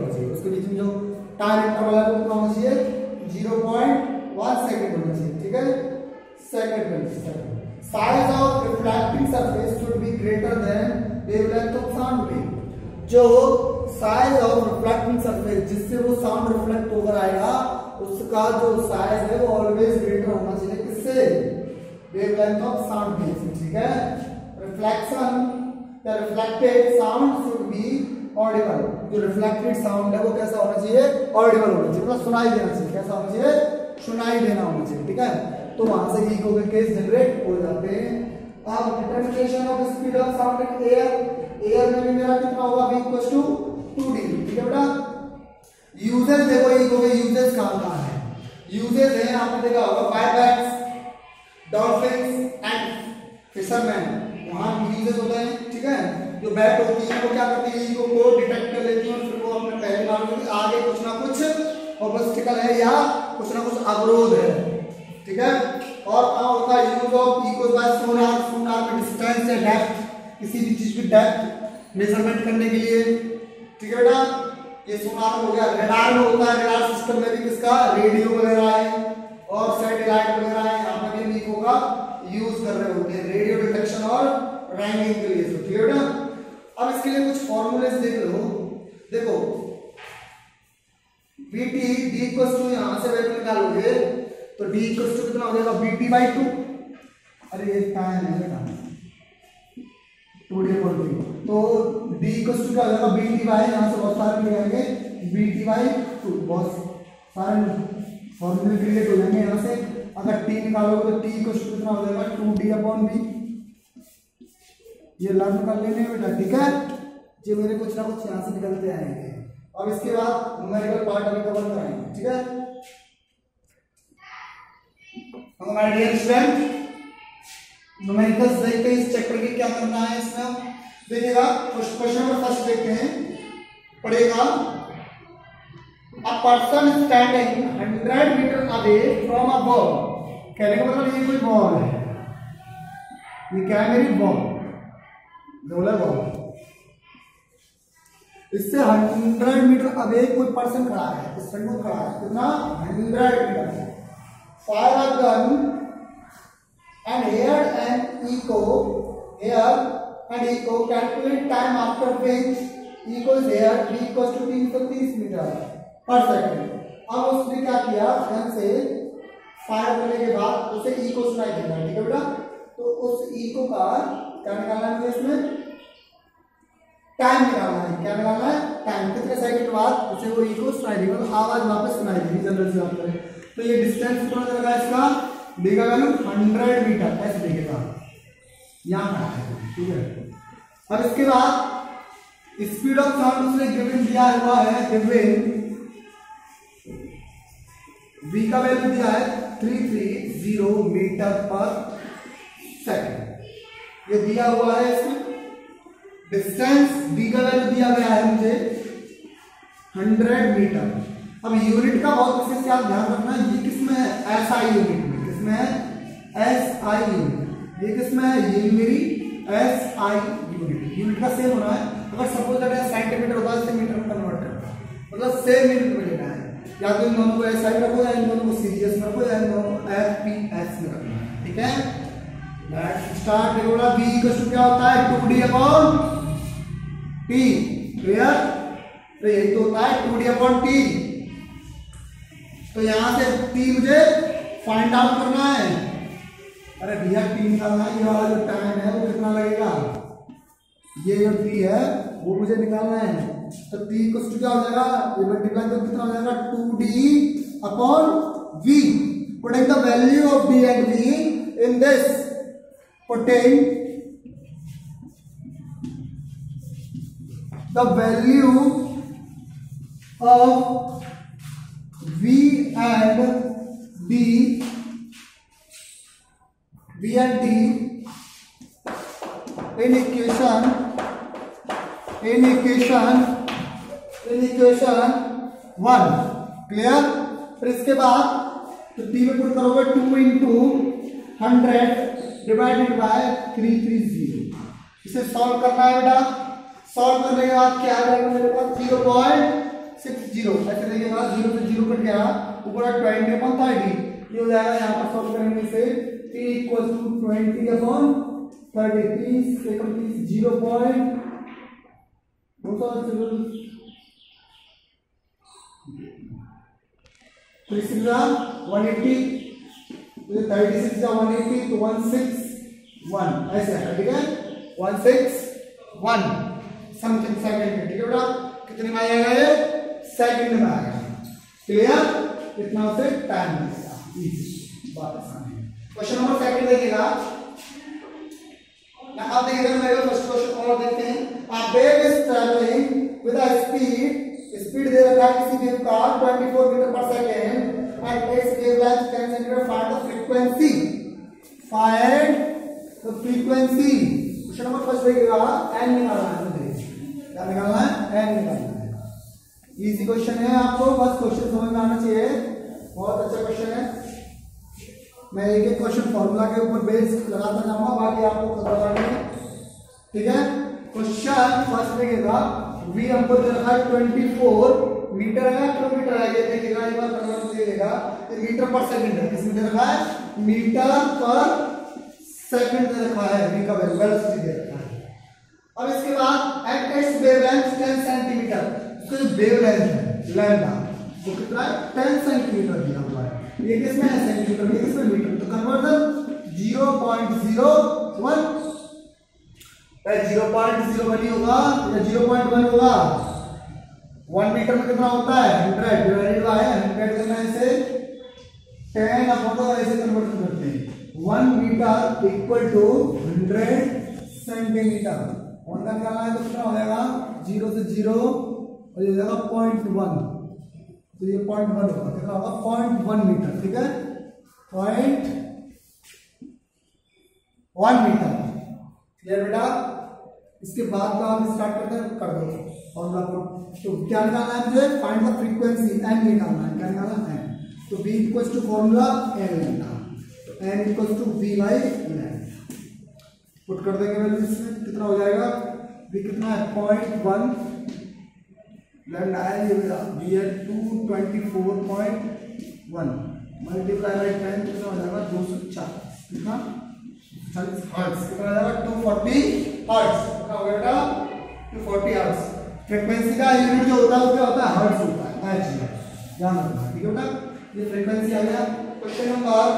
उसके बीच में जो टाइम इंटरवल है वो कितना होना चाहिए, जीरो पॉइंट वन सेकेंड होना चाहिए, ठीक है, सेकेंड में। Size of reflecting surface should be greater than wavelength of sound wave. जो साइज ऑफ रिफ्लेक्टिंग सरफेस जिससे वो साउंड रिफ्लेक्ट होकर आएगा उसका जो साइज है वो ऑलवेज ग्रेटर होना चाहिए किससे, वेवलेंथ ऑफ साउंड वेव से, ठीक है। Reflection the reflected sound should be audible. जो रिफ्लेक्टेड साउंड है वो कैसा होना चाहिए, ऑडिबल होना चाहिए, मतलब सुनाई देना चाहिए। कैसा होना चाहिए, सुनाई देना होना चाहिए, ठीक है। तो वहां से इको के केस जनरेट हो जाते हैं। अब determination of speed of sound in air, air में भी मेरा कितना होगा, v equals to two d, ठीक है बेटा। यूजेस देखो इको के यूजेस कहां कहां है, यूजेस है आपने देखा होगा पायलट्स, डॉल्फिन्स एंड फिशरमैन, वहां यूजेस होते हैं, ठीक है। जो बैट होती है वो क्या करती है, इको को डिटेक्ट कर लेती है और फिर वो अपने पहले मार्ग में आगे कुछ ना कुछ ऑब्स्टिकल है या कुछ ना कुछ अवरोध है, ठीक है। और कहां होता है use of echo by sonar, sonar में डिस्टेंस या डेप्थ, किसी भी चीज की डेप्थ मेजरमेंट करने के लिए, ठीक है बेटा। ये सोनार हो गया। रडार में होता है, रडार सिस्टम में भी किसका, रेडियो वगैरह है और सैटेलाइट वगैरह है, यहाँ पर भी इको का यूज कर रहे होते हैं रेडियो डिटेक्शन और रैंकिंग के लिए, ठीक है बेटा। अब इसके लिए कुछ फॉर्मूले देख लो, देखो Vt d इक्वल्स टू, यहां से वैल्यू निकालोगे तो d इक्वल्स टू कितना हो जाएगा, Vt बाई टू, अरे ये टाइम है बेटा, टू डी अपॉन टू, तो d इक्वल्स टू क्या हो जाएगा, Vt बाई, यहां से बहुत सारे निकालेंगे Vt बाई टू, बहुत सारे फॉर्मूले क्रिएट हो जाएंगे यहां से। अगर t निकालोगे तो t इक्वल्स टू कितना हो जाएगा, टू डी अपॉन v, ये लर्न कर लेने बेटा, ठीक है। ये मेरे कुछ ना कुछ यहां से निकलते आएंगे। अब इसके बाद न्यूमेरिकल पार्ट अभी कवर कराएंगे, ठीक है। हमारे डियर स्टूडेंट न्यूमेरिकल्स देखते हैं इस चैप्टर के क्या करना है इसमें, देखिएगा क्वेश्चन नंबर फर्स्ट देखते हैं, पढ़ेगा। A person standing hundred metre away from a ball, कहने का मतलब ये कोई बॉल है, ये क्या है, मेरी बॉल, रोलर बॉल, इससे हंड्रेड मीटर अवे कोई पर्सन खड़ा है, इस फ्रंट में खड़ा है, कितना, hundred metre. Fire a gun and hear and echo, hear and echo calculate time after which echo is hear v equals to तीन सौ तीस मीटर पर सेकंड। अब उसने क्या किया, गन से फायर करने के बाद उसे इको सुनाई देगा, ठीक है बेटा। तो उस इको का क्या निकालना है, इसमें टाइम निकालना है, क्या निकालना है, टाइम, कितने सेकंड बाद उसे वो इको सुनाई देगा, तो आवाज वापस सुनाई देगी, जनरल से बात करें तो ये डिस्टेंस कितना देगा इसका, देगा वैल्यू हंड्रेड मीटर, ऐसे देखेगा, यहाँ खड़ा है, ठीक है। अब इसके बाद स्पीड ऑफ साउंड उसने गिवन दिया हुआ है, गिवन v का वैल्यू दिया है three three zero metre per second, ये दिया हुआ है इसमें। डिस्टेंस v का वैल्यू दिया गया है मुझे हंड्रेड मीटर। अब यूनिट का बहुत विशेष ध्यान रखना, ये किसमें है, एसआई यूनिट में, किसमें है, एसआई यूनिट, ये किसमें है, ये मेरी एसआई यूनिट, यूनिट का सेम होना है। अगर सपोज दैट सेंटीमीटर होता है, मीटर में कन्वर्ट करना, मतलब सेम यूनिट में लेना है, या तो इन दोनों को एसआई रखो या इन दोनों को सीरीएस में रखो या इन दोनों को एफपीएस में रखना है, ठीक है। Let's start. देखोड़ा v इक्वल टू क्या होता है, two d upon t, clear, तो यही तो होता है टू डी अपॉन टी। तो यहां से t मुझे फाइंड आउट करना है, अरे भैया t निकालना है, ये वाला जो टाइम है वो कितना लगेगा, ये जो t है वो मुझे निकालना है। तो t इक्वल टू क्या हो जाएगा, ये मल्टीप्लाई तो कितना हो जाएगा, two d upon v, putting the value of d and v in this, putting the value of v and d, v and d in equation, in equation, in equation one, clear. फिर इसके बाद तो d में put करोगे two into hundred divided by three three zero, इसे solve करना है बेटा। सॉल्व करने के बाद क्या आ जाएगा मेरे पास, जीरो पॉइंट सिक्स जीरो ऐसे देखिएगा, जीरो से जीरो कट गया, ऊपर ट्वेंटी अपॉन थर्टी, ये हो जाएगा यहाँ पर सॉल्व करेंगे इसे, t equal to twenty upon thirty, तीस सेकंड तीस, zero point three six one eighty, thirty six one eighty तो वन सिक्स वन ऐसे है, ठीक है, one six one something second, ठीक है बेटा, कितने में आएगा ये, सेकंड में आएगा, क्लियर, कितना से टाइम लगेगा, इजी बात आसान है। क्वेश्चन नंबर सेकंड देखिएगा, आप देखिएगा मेरे फर्स्ट क्वेश्चन और देखते हैं, a wave is traveling with a speed, speed दे रखा है किसी वेव का twenty four metre per second and its wavelength ten centimeter, find the frequency, find the frequency। Question number first देखिएगा, n निकालना है, क्या निकालना है, n निकालना है, इजी क्वेश्चन है, आपको बस क्वेश्चन समझ में आना चाहिए, बहुत अच्छा क्वेश्चन है। मैं एक एक क्वेश्चन फॉर्मूला के ऊपर बेस लगाता जाऊंगा, बाकी आपको खुद बताना है, ठीक है। क्वेश्चन फर्स्ट देखिएगा, v हमको दे रखा है ट्वेंटी फोर मीटर है, किलोमीटर है, ये देखिएगा, एक बार कन्वर्ट कीजिएगा, ये मीटर पर सेकंड है, किसमें दे रखा है, मीटर पर सेकंड दे रखा है, v का वेलोसिटी दे रखा है। अब इसके बाद at its wavelength ten centimetre, इसका जो वेवलेंथ है लैम्डा वो कितना है, टेन सेंटीमीटर दिया हुआ है, ये किसमें है, सेंटीमीटर, ये किसमें मीटर, तो conversion zero point zero one, zero point zero one ही होगा या जीरो पॉइंट वन होगा, वन मीटर में कितना होता है, हंड्रेड डिवाइडेड बाय हंड्रेड करना है, इसे टेन अपॉन ऐसे कन्वर्ट करते हैं, one metre equal to hundred centimetre, one का निकालना है तो कितना हो जाएगा, जीरो से जीरो और ये हो जाएगा पॉइंट वन, तो ये पॉइंट वन होगा, कितना होगा, पॉइंट वन मीटर, ठीक है, पॉइंट वन मीटर, क्लियर बेटा। इसके बाद का हम स्टार्ट करते हैं, कर दो फॉर्मूला को, तो क्या निकालना है मुझे, फाइंड द फ्रीक्वेंसी, एन निकालना है, क्या निकालना है, तो v equals to formula n लेना, तो n equals to v by n, put कर देंगे मैं इसमें, कितना हो जाएगा, v कितना है, पॉइंट वन, लैम्डा है ये मेरा, v है to twenty four point one multiply by ten, कितना हो जाएगा, दो सौ चालीस, कितना हर्ट्ज, कितना हो जाएगा, टू फोर्टी हर्ट्ज, कितना हो गया बेटा, टू फोर्टी हर्ट्ज। फ्रीक्वेंसी का यूनिट जो होता है वो क्या होता है, हर्ट्ज होता है, एच ध्यान रखना, ठीक है बेटा, ये फ्रीक्वेंसी आ गया। Question number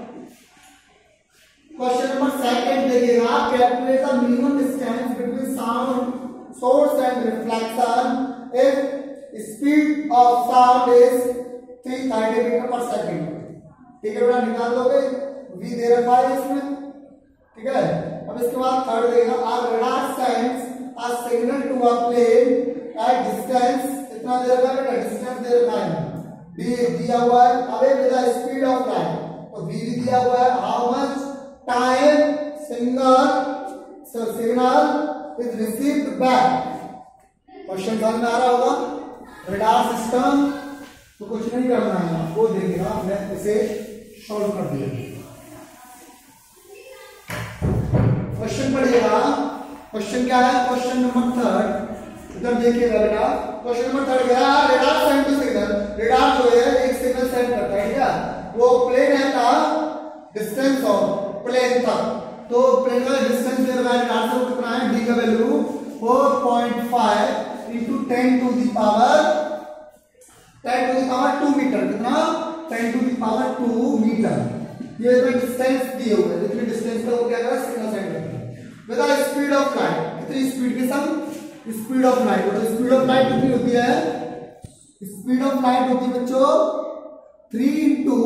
question number second देखिएगा, calculate the minimum distance between sound source and reflection if speed of sound is three thirty metre per second, ठीक है बेटा, निकाल दोगे, v दे रखा है इसमें, ठीक है। अब इसके बाद थर्ड देगा, a radar sends a signal to a plane at distance, इतना दे रखा है, डिस्टेंस दे रखा है, डी दिया हुआ है, away with the speed of light, तो v भी दिया हुआ है, how much time single signal is received back, question समझ में आ रहा होगा, रडार सिस्टम, तो कुछ नहीं करना है आपको, देखिएगा मैं इसे सॉल्व कर दिया, क्वेश्चन पढ़िएगा, क्वेश्चन क्या है, क्वेश्चन नंबर थर्ड, इधर देखिएगा बेटा, क्वेश्चन नंबर थर्ड क्या है, radar send to signal, radar जो है एक सिग्नल सेंड करता है, क्या वो प्लेन है का डिस्टेंस ऑफ प्लेन तक, तो प्लेन का डिस्टेंस दे रहा है रेडार से, कितना है, डी का value four point five into ten to the power ten to the power two metre, कितना, ten to the power two metre, ये डिस्टेंस दिए हुए हैं, जितनी डिस्टेंस पे वो क्या कर रहा है, सिग्नल सेंड करता है, with the speed of light, कितनी स्पीड के संग, स्पीड ऑफ लाइट, तो स्पीड ऑफ लाइट कितनी होती है, स्पीड ऑफ लाइट होती है बच्चों three into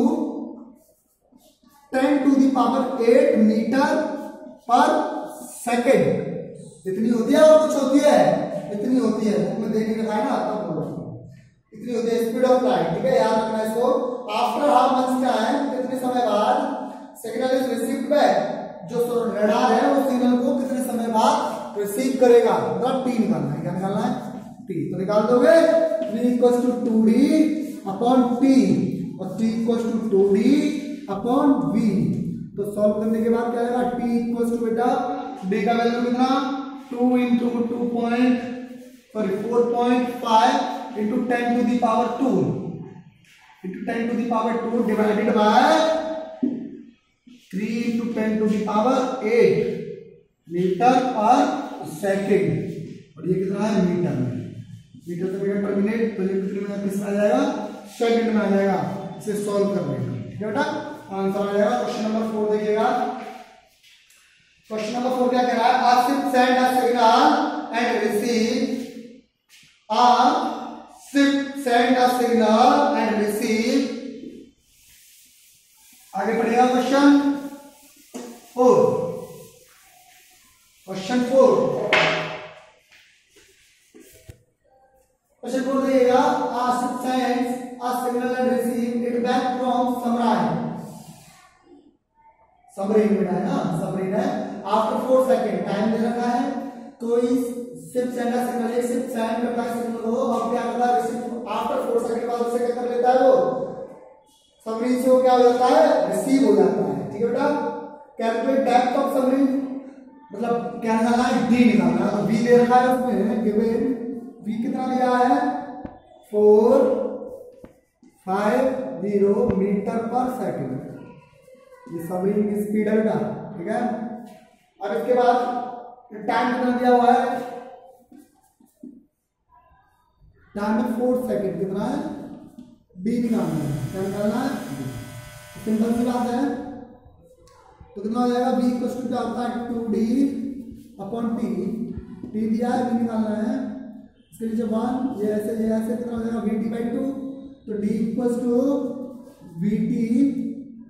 ten to the power eight metre per second, इतनी होती है, और कुछ होती है, इतनी होती है, बुक में देखने का है ना, तब बोल रहा हूं, इतनी होती है स्पीड ऑफ लाइट, ठीक है, याद रखना इसको। आफ्टर हाउ मच टाइम, कितने समय बाद सिग्नल इज रिसीव्ड बैक, जो रडार है वो सिग्नल को कितने समय बाद रिसीव करेगा, मतलब टी निकालना है, क्या निकालना है, टी, तो निकाल दोगे, v equals to two d upon t, और t equals to two d upon v, तो सॉल्व करने के बाद क्या आएगा, t इक्वल्स टू बेटा d का वैल्यू कितना, two into two point sorry four point five into ten to the power two into ten to the power two divided by three into ten to the power eight metre per second, और ये कितना है metre में। Metre से metre terminate तो ये कितने में किस आ जाएगा सेकंड में आ जाएगा। इसे सॉल्व कर लेंगे, ठीक है बेटा। आंसर आ जाएगा क्वेश्चन नंबर फोर देखिएगा। क्वेश्चन नंबर फोर क्या कह रहा है, a ship send a signal and receive a ship send a signal and receive. आगे पढ़ेगा question four. Question four question four देखिएगा, a ship sends a signal and receive it back from submarine. Submarine बेटा है ना, सबरीन है। आफ्टर फोर सेकेंड टाइम दे रखा है, तो इस सिर्फ सेंड अ सिग्नल, एक सिर्फ सेंड करता है सिग्नल को, अब क्या करता है रिसीव। आफ्टर फोर सेकेंड बाद उसे क्या कर लेता है वो सबरीन से वो क्या हो जाता है रिसीव हो जाता है, ठीक है बेटा। कैलकुलेट डेप्थ ऑफ सबरीन, मतलब क्या निकालना है डी निकालना है। तो वी दे रखा है उसमें गिवन, वी कितना दिया है four five zero metre per second, ये सबरीन की स्पीड है बेटा, ठीक है। और इसके बाद टाइम कितना दिया हुआ है, टाइम में फोर सेकेंड कितना है डी निकालना है, क्या निकालना है, सिंपल सी बात है। तो कितना हो जाएगा बी इक्वल टू क्या होता है two d upon t, t दिया है बी निकालना है, इसके नीचे वन, ये ऐसे ये ऐसे कितना हो जाएगा वी टी बाई टू, तो d equal to v t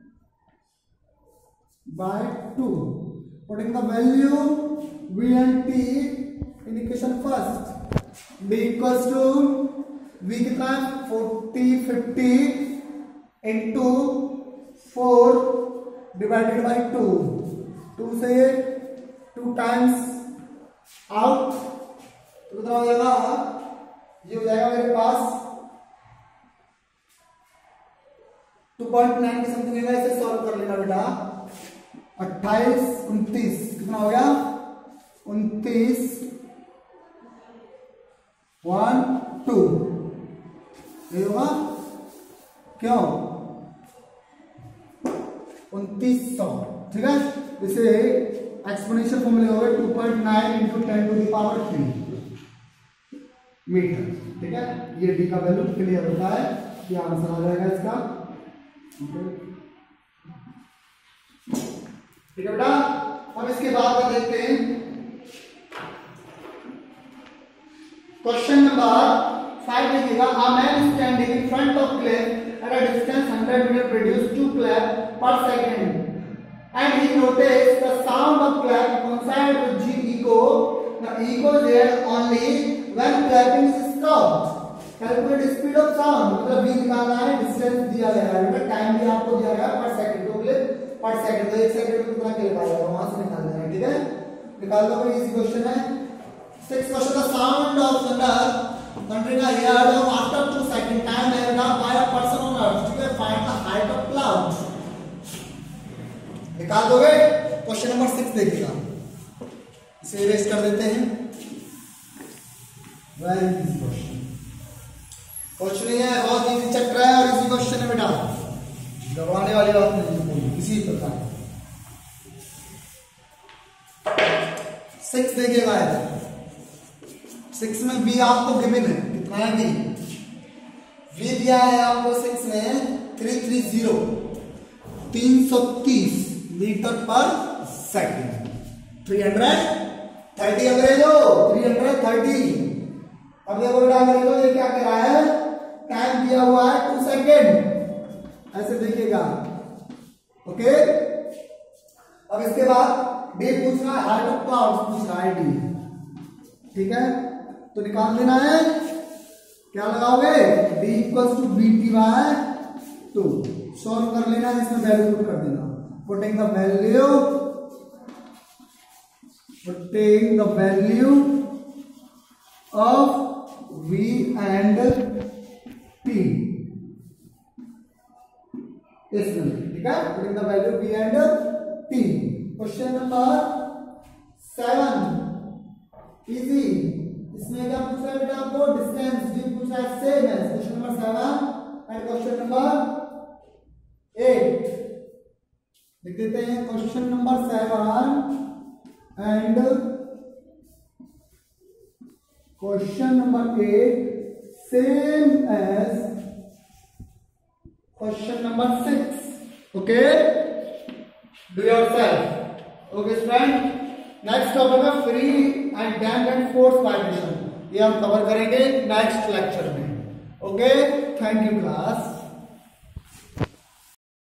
by two, putting the value v and t in equation first, b equals to v कितना है forty fifty into four divided by two, two से two times out, तो कितना हो जाएगा ये हो जाएगा मेरे पास टू पॉइंट नाइन के समथिंग है। इसे सॉल्व कर लेना बेटा, अट्ठाईस उनतीस कितना हो गया उनतीस वन टू, ये होगा क्यों उनतीस सौ, ठीक है। इसे एक्सपोनेंशियल फॉर्मूले हो गए two point nine into ten to the power three metre, ठीक है। ये डी का वैल्यू क्लियर होता है, ये आंसर आ जाएगा इसका, ठीक है बेटा। अब इसके बाद में देखते हैं क्वेश्चन नंबर फाइव देखिएगा, a man standing in front of cliff at a distance hundred metre produce two clap per second and he notice the sound of clap coincide with G echo, the echo is there only when clapping is stopped. Calculate speed of sound, मतलब v निकालना है, distance दिया गया है बेटा, time भी आपको दिया गया है पर सेकंड, तो क्लिप पर सेकंड, तो एक सेकंड में कितना क्लिप आएगा वहां से निकाल देना है, ठीक है। निकाल दो, कोई इजी क्वेश्चन है। Six question, the sound of thunder thundering a heard of after two second time heard by a person on earth, ठीक है। Find the height of cloud, निकाल दोगे। क्वेश्चन नंबर सिक्स देखिएगा, इसे इरेज कर देते हैं। वेरी इजी क्वेश्चन, कुछ नहीं है, बहुत इजी चैप्टर है और इजी क्वेश्चन है बेटा, घबराने वाली बात नहीं है किसी प्रकार। सिक्स देखिएगा, सिक्स में बी आपको गिवन है, कितना है बी, बी दिया है आपको सिक्स में थ्री थ्री जीरो तीन सौ तीस metre per second, three hundred thirty अंग्रेज हो थ्री हंड्रेड थर्टी। अब देखो बेटा अंग्रेज हो, ये क्या कर रहा है, टाइम दिया हुआ है टू सेकेंड, ऐसे देखिएगा, ओके। अब इसके बाद डी पूछ रहा है, हाइट ऑफ क्लाउड्स पूछ रहा है डी, ठीक है। तो निकाल देना है, क्या लगाओगे d equals to v t by two, solve कर लेना, इसमें वैल्यू पुट कर देना, putting the value putting the value of v and t इसमें, ठीक है, putting the value v and t। Question number seven easy, इसमें क्या पूछ रहा है बेटा आपको, डिस्टेंस डी पूछ रहा है, सेम है question number seven and question number eight. लिख देते हैं question number seven and question number eight same as question number six. Okay, do yourself. Okay student, next topic है free and damped and forced vibration, ये हम cover करेंगे next lecture में। Okay, thank you class.